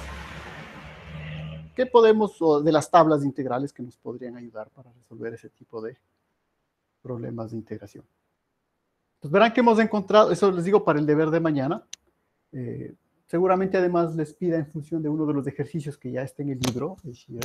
que podemos, o de las tablas de integrales que nos podrían ayudar para resolver ese tipo de problemas de integración. Pues verán que hemos encontrado, eso les digo para el deber de mañana. Eh, seguramente además les pida en función de uno de los ejercicios que ya está en el libro,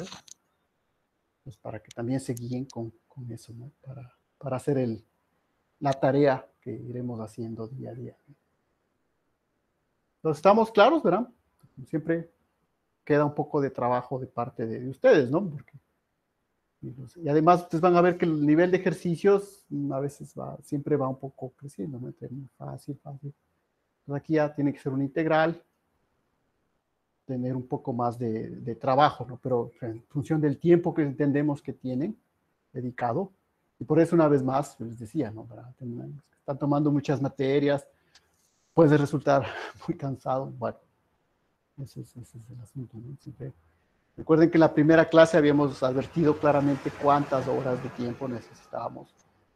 pues para que también se guíen con, con eso, ¿no? Para, para hacer el, la tarea que iremos haciendo día a día. Entonces, ¿estamos claros, verán? Siempre queda un poco de trabajo de parte de, de ustedes, ¿no? Porque, y además ustedes van a ver que el nivel de ejercicios a veces va, siempre va un poco creciendo, ¿no? Entre fácil, fácil. Entonces aquí ya tiene que ser una integral, tener un poco más de, de trabajo, ¿no? Pero en función del tiempo que entendemos que tienen dedicado, y por eso una vez más les decía, ¿no? Están tomando muchas materias, puede resultar muy cansado, bueno, ese es, ese es el asunto, ¿no? Siempre, recuerden que en la primera clase habíamos advertido claramente cuántas horas de tiempo necesitábamos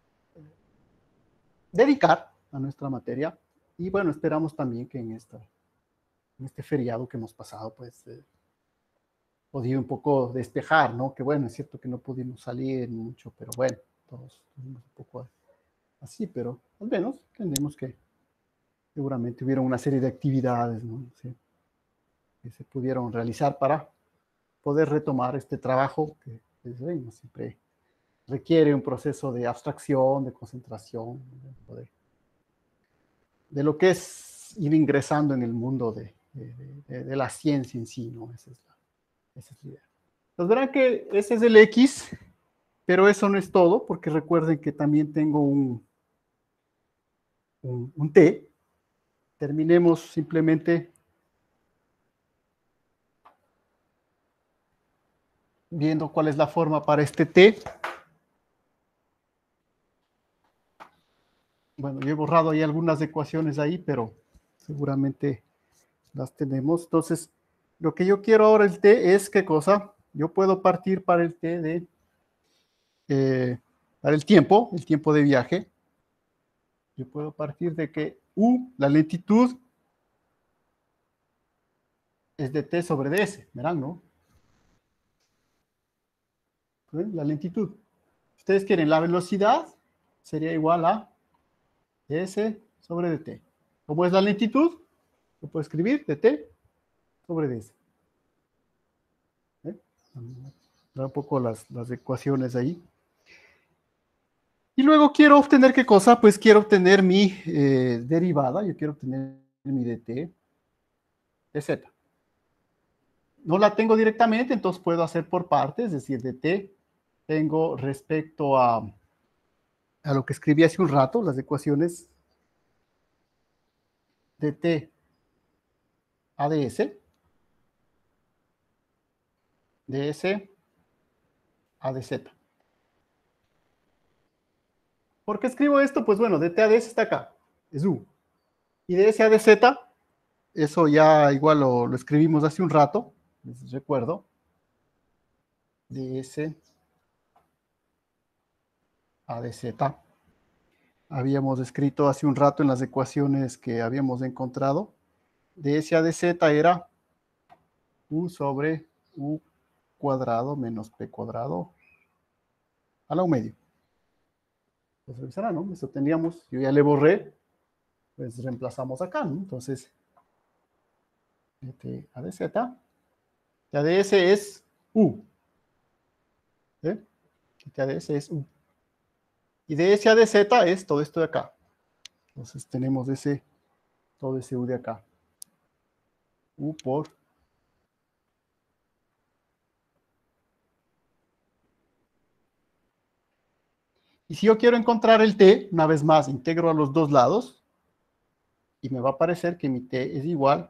dedicar a nuestra materia, y bueno, esperamos también que en, esta, en este feriado que hemos pasado, pues, eh, podido un poco despejar, ¿no? Que bueno, es cierto que no pudimos salir mucho, pero bueno, todos un poco así, pero al menos entendemos que seguramente hubieron una serie de actividades, ¿no? Sí, que se pudieron realizar para poder retomar este trabajo que, que siempre requiere un proceso de abstracción, de concentración, de, de lo que es ir ingresando en el mundo de, de, de, de la ciencia en sí, ¿no? Esa es la, esa es la idea. Entonces verán que ese es el X, pero eso no es todo, porque recuerden que también tengo un, un, un T. Terminemos simplemente viendo cuál es la forma para este T. Bueno, yo he borrado ahí algunas ecuaciones ahí, pero seguramente las tenemos. Entonces, lo que yo quiero ahora el T es, ¿qué cosa? Yo puedo partir para el T de, eh, para el tiempo, el tiempo de viaje. Yo puedo partir de que U, la lentitud, es de T sobre ds, verán, ¿no? La lentitud. Ustedes quieren la velocidad, sería igual a S sobre dt. ¿Cómo es la lentitud? Lo puedo escribir dt sobre ds. ¿Eh? Da un poco las, las ecuaciones ahí. Y luego quiero obtener, ¿qué cosa? Pues quiero obtener mi eh, derivada. Yo quiero obtener mi dt de z. No la tengo directamente, entonces puedo hacer por partes, es decir, dt tengo respecto a, a lo que escribí hace un rato, las ecuaciones dt a ds, ds a dz. ¿Por qué escribo esto? Pues bueno, dt a ds está acá, es u. Y ds a dz, eso ya igual lo, lo escribimos hace un rato, les recuerdo. Ds a dz. Habíamos escrito hace un rato en las ecuaciones que habíamos encontrado. Ds a dz era u sobre u cuadrado menos p cuadrado a la u medio. Pues revisará, ¿no? Eso teníamos, yo ya le borré, pues reemplazamos acá, ¿no? Entonces, dt a dz, la ds es u. ¿Eh? dt a ds es u. Y ds a dz es todo esto de acá. Entonces tenemos ese, todo ese u de acá. U por y si yo quiero encontrar el t, una vez más, integro a los dos lados y me va a aparecer que mi t es igual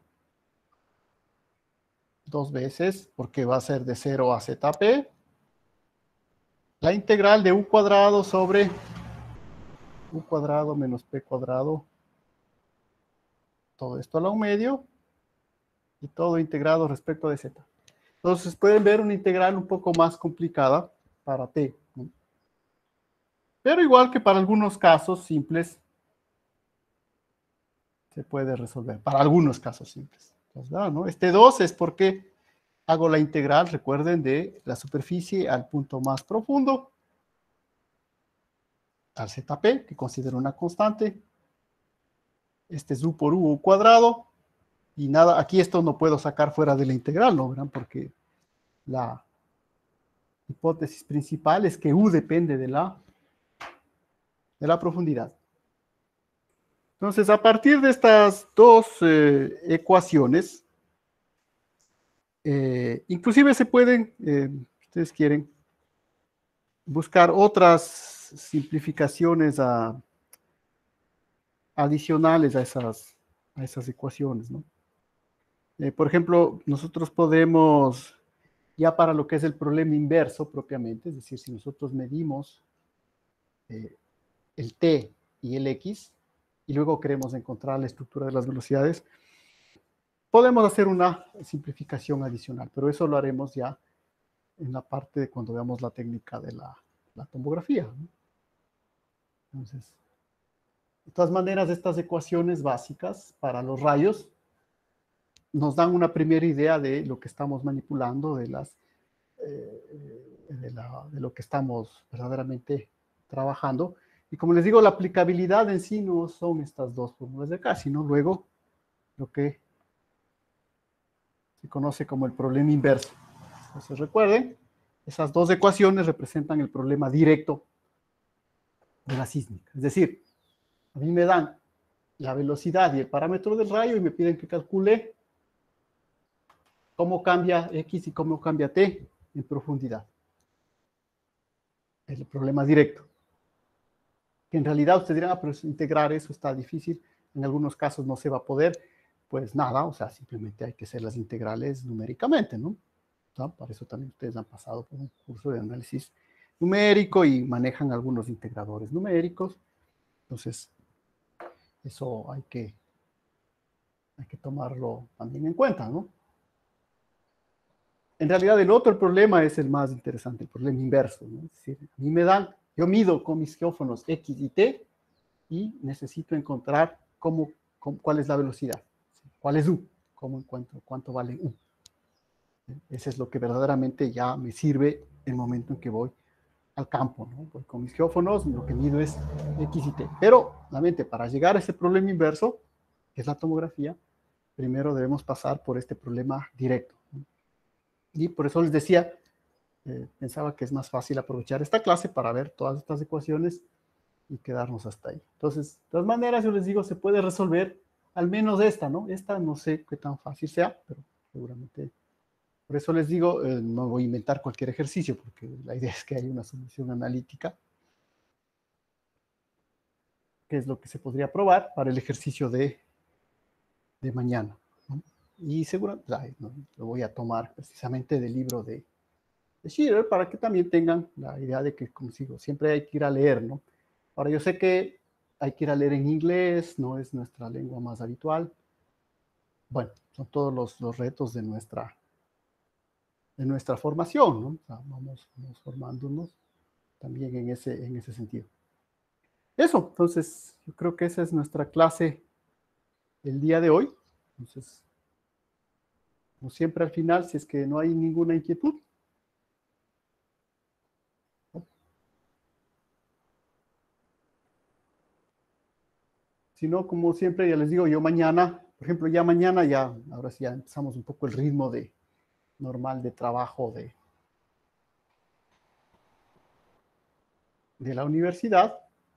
dos veces, porque va a ser de cero a zp, la integral de u cuadrado sobre u cuadrado menos p cuadrado, todo esto a la u medio, y todo integrado respecto de z. Entonces pueden ver una integral un poco más complicada para t, ¿no? Pero igual que para algunos casos simples, se puede resolver, para algunos casos simples. Entonces, ¿no? Este dos es porque hago la integral, recuerden, de la superficie al punto más profundo, al zp, que considero una constante. Este es u por u cuadrado. Y nada, aquí esto no puedo sacar fuera de la integral, ¿no? ¿Verán? Porque la hipótesis principal es que u depende de la, de la profundidad. Entonces, a partir de estas dos eh, ecuaciones, eh, inclusive se pueden, eh, si ustedes quieren, buscar otras simplificaciones a, adicionales a esas, a esas ecuaciones, ¿no? Eh, por ejemplo, nosotros podemos, ya para lo que es el problema inverso propiamente, es decir, si nosotros medimos eh, el t y el x, y luego queremos encontrar la estructura de las velocidades, podemos hacer una simplificación adicional, pero eso lo haremos ya en la parte de cuando veamos la técnica de la, la tomografía, ¿no? Entonces, de todas maneras, estas ecuaciones básicas para los rayos nos dan una primera idea de lo que estamos manipulando, de, las, eh, de, la, de lo que estamos verdaderamente trabajando. Y como les digo, la aplicabilidad en sí no son estas dos fórmulas de acá, sino luego lo que se conoce como el problema inverso. Entonces recuerden, esas dos ecuaciones representan el problema directo de la sísmica. Es decir, a mí me dan la velocidad y el parámetro del rayo y me piden que calcule cómo cambia X y cómo cambia T en profundidad. Es el problema directo. Que en realidad ustedes dirán, ah, pero integrar eso está difícil, en algunos casos no se va a poder. Pues nada, o sea, simplemente hay que hacer las integrales numéricamente, ¿no? ¿No? Para eso también ustedes han pasado por un curso de análisis numérico y manejan algunos integradores numéricos. Entonces, eso hay que, hay que tomarlo también en cuenta, ¿no? En realidad, el otro problema es el más interesante, el problema inverso, ¿no? Es decir, a mí me dan, yo mido con mis geófonos X y T y necesito encontrar cómo, cómo, cuál es la velocidad, cuál es U, cómo encuentro cuánto vale U. Ese es lo que verdaderamente ya me sirve el momento en que voy al campo, ¿no? Voy con mis geófonos, lo que mido es X y T. Pero, nuevamente, para llegar a ese problema inverso, que es la tomografía, primero debemos pasar por este problema directo, ¿no? Y por eso les decía, eh, pensaba que es más fácil aprovechar esta clase para ver todas estas ecuaciones y quedarnos hasta ahí. Entonces, de todas maneras, yo les digo, se puede resolver al menos esta, ¿no? Esta no sé qué tan fácil sea, pero seguramente. Por eso les digo, eh, no voy a inventar cualquier ejercicio, porque la idea es que haya una solución analítica, que es lo que se podría probar para el ejercicio de, de mañana, ¿no? Y seguramente ¿no? lo voy a tomar precisamente del libro de, de Shearer, para que también tengan la idea de que, como digo, siempre hay que ir a leer, ¿no? Ahora, yo sé que hay que ir a leer en inglés, no es nuestra lengua más habitual. Bueno, son todos los, los retos de nuestra, de nuestra formación, ¿no? O sea, vamos, vamos formándonos también en ese, en ese sentido. Eso, entonces, yo creo que esa es nuestra clase el día de hoy. Entonces, como siempre al final, si es que no hay ninguna inquietud. ¿No? Si no, como siempre, ya les digo, yo mañana, por ejemplo, ya mañana, ya, ahora sí ya empezamos un poco el ritmo de normal de trabajo de, de la universidad.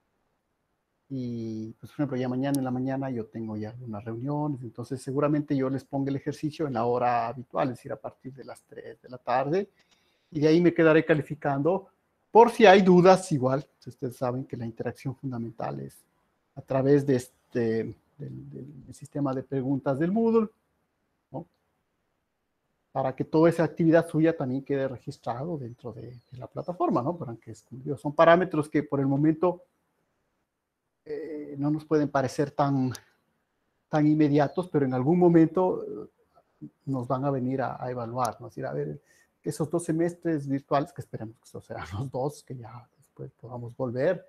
Y, pues, por ejemplo, ya mañana en la mañana yo tengo ya unas reuniones, entonces seguramente yo les pongo el ejercicio en la hora habitual, es decir, a partir de las tres de la tarde, y de ahí me quedaré calificando. Por si hay dudas, igual, ustedes saben que la interacción fundamental es a través de este, del, del sistema de preguntas del Moodle, ¿no? Para que toda esa actividad suya también quede registrado dentro de, de la plataforma, ¿no? Para que son parámetros que por el momento eh, no nos pueden parecer tan, tan inmediatos, pero en algún momento eh, nos van a venir a, a evaluar, ¿no? Es decir, a ver, esos dos semestres virtuales, que esperemos que esos sean los dos, que ya después podamos volver,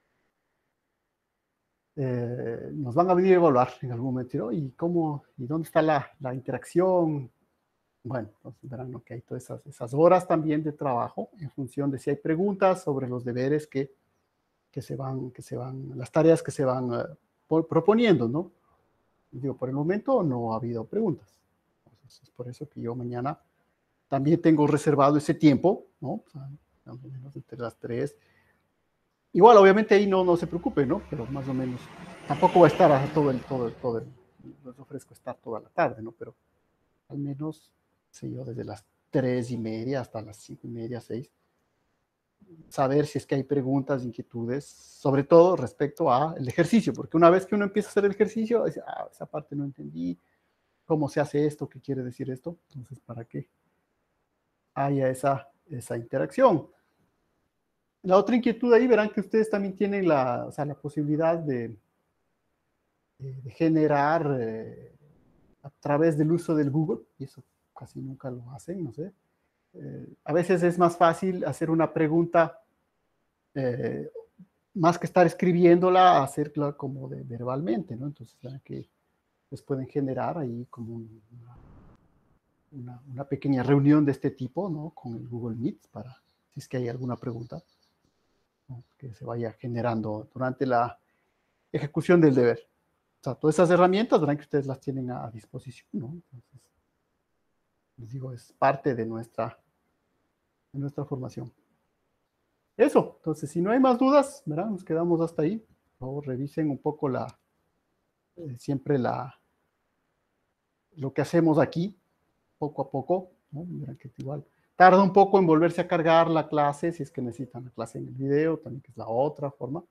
eh, nos van a venir a evaluar en algún momento, ¿no? ¿Y cómo, y dónde está la, la interacción? Bueno, entonces verán, ¿no? Que hay todas esas, esas horas también de trabajo en función de si hay preguntas sobre los deberes que, que se van, que se van, las tareas que se van uh, por, proponiendo, ¿no? Digo, por el momento no ha habido preguntas. Entonces, es por eso que yo mañana también tengo reservado ese tiempo, ¿no? O sea, más o menos entre las tres. Igual, obviamente ahí no, no se preocupe, ¿no? Pero más o menos, tampoco va a estar a todo el, todo el, todo el, les ofrezco estar toda la tarde, ¿no? Pero al menos, sé yo, desde las tres y media hasta las cinco y media, seis, saber si es que hay preguntas, inquietudes, sobre todo respecto al ejercicio, porque una vez que uno empieza a hacer el ejercicio, dice, ah, esa parte no entendí, cómo se hace esto, qué quiere decir esto, entonces, ¿para qué haya esa, esa interacción? La otra inquietud ahí, verán que ustedes también tienen la, o sea, la posibilidad de, de generar eh, a través del uso del Google, y eso casi nunca lo hacen, no sé. Eh, a veces es más fácil hacer una pregunta, eh, más que estar escribiéndola, hacerla como de, verbalmente, ¿no? Entonces, verán que les pueden generar ahí como un, una, una, una pequeña reunión de este tipo, ¿no? Con el Google Meet, para si es que hay alguna pregunta. ¿no? Que se vaya generando durante la ejecución del deber. O sea, todas esas herramientas, verán que ustedes las tienen a disposición, ¿no? Entonces, les digo, es parte de nuestra, de nuestra formación. Eso, entonces, si no hay más dudas, verán, nos quedamos hasta ahí. Por favor, revisen un poco la, eh, siempre la, lo que hacemos aquí, poco a poco, ¿no? Verán que igual tarda un poco en volverse a cargar la clase, si es que necesitan la clase en el video, también que es la otra forma.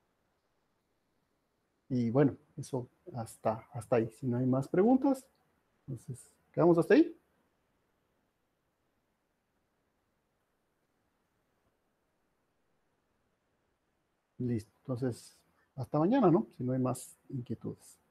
Y bueno, eso hasta, hasta ahí. Si no hay más preguntas, entonces, ¿quedamos hasta ahí? Listo. Entonces, hasta mañana, ¿no? Si no hay más inquietudes.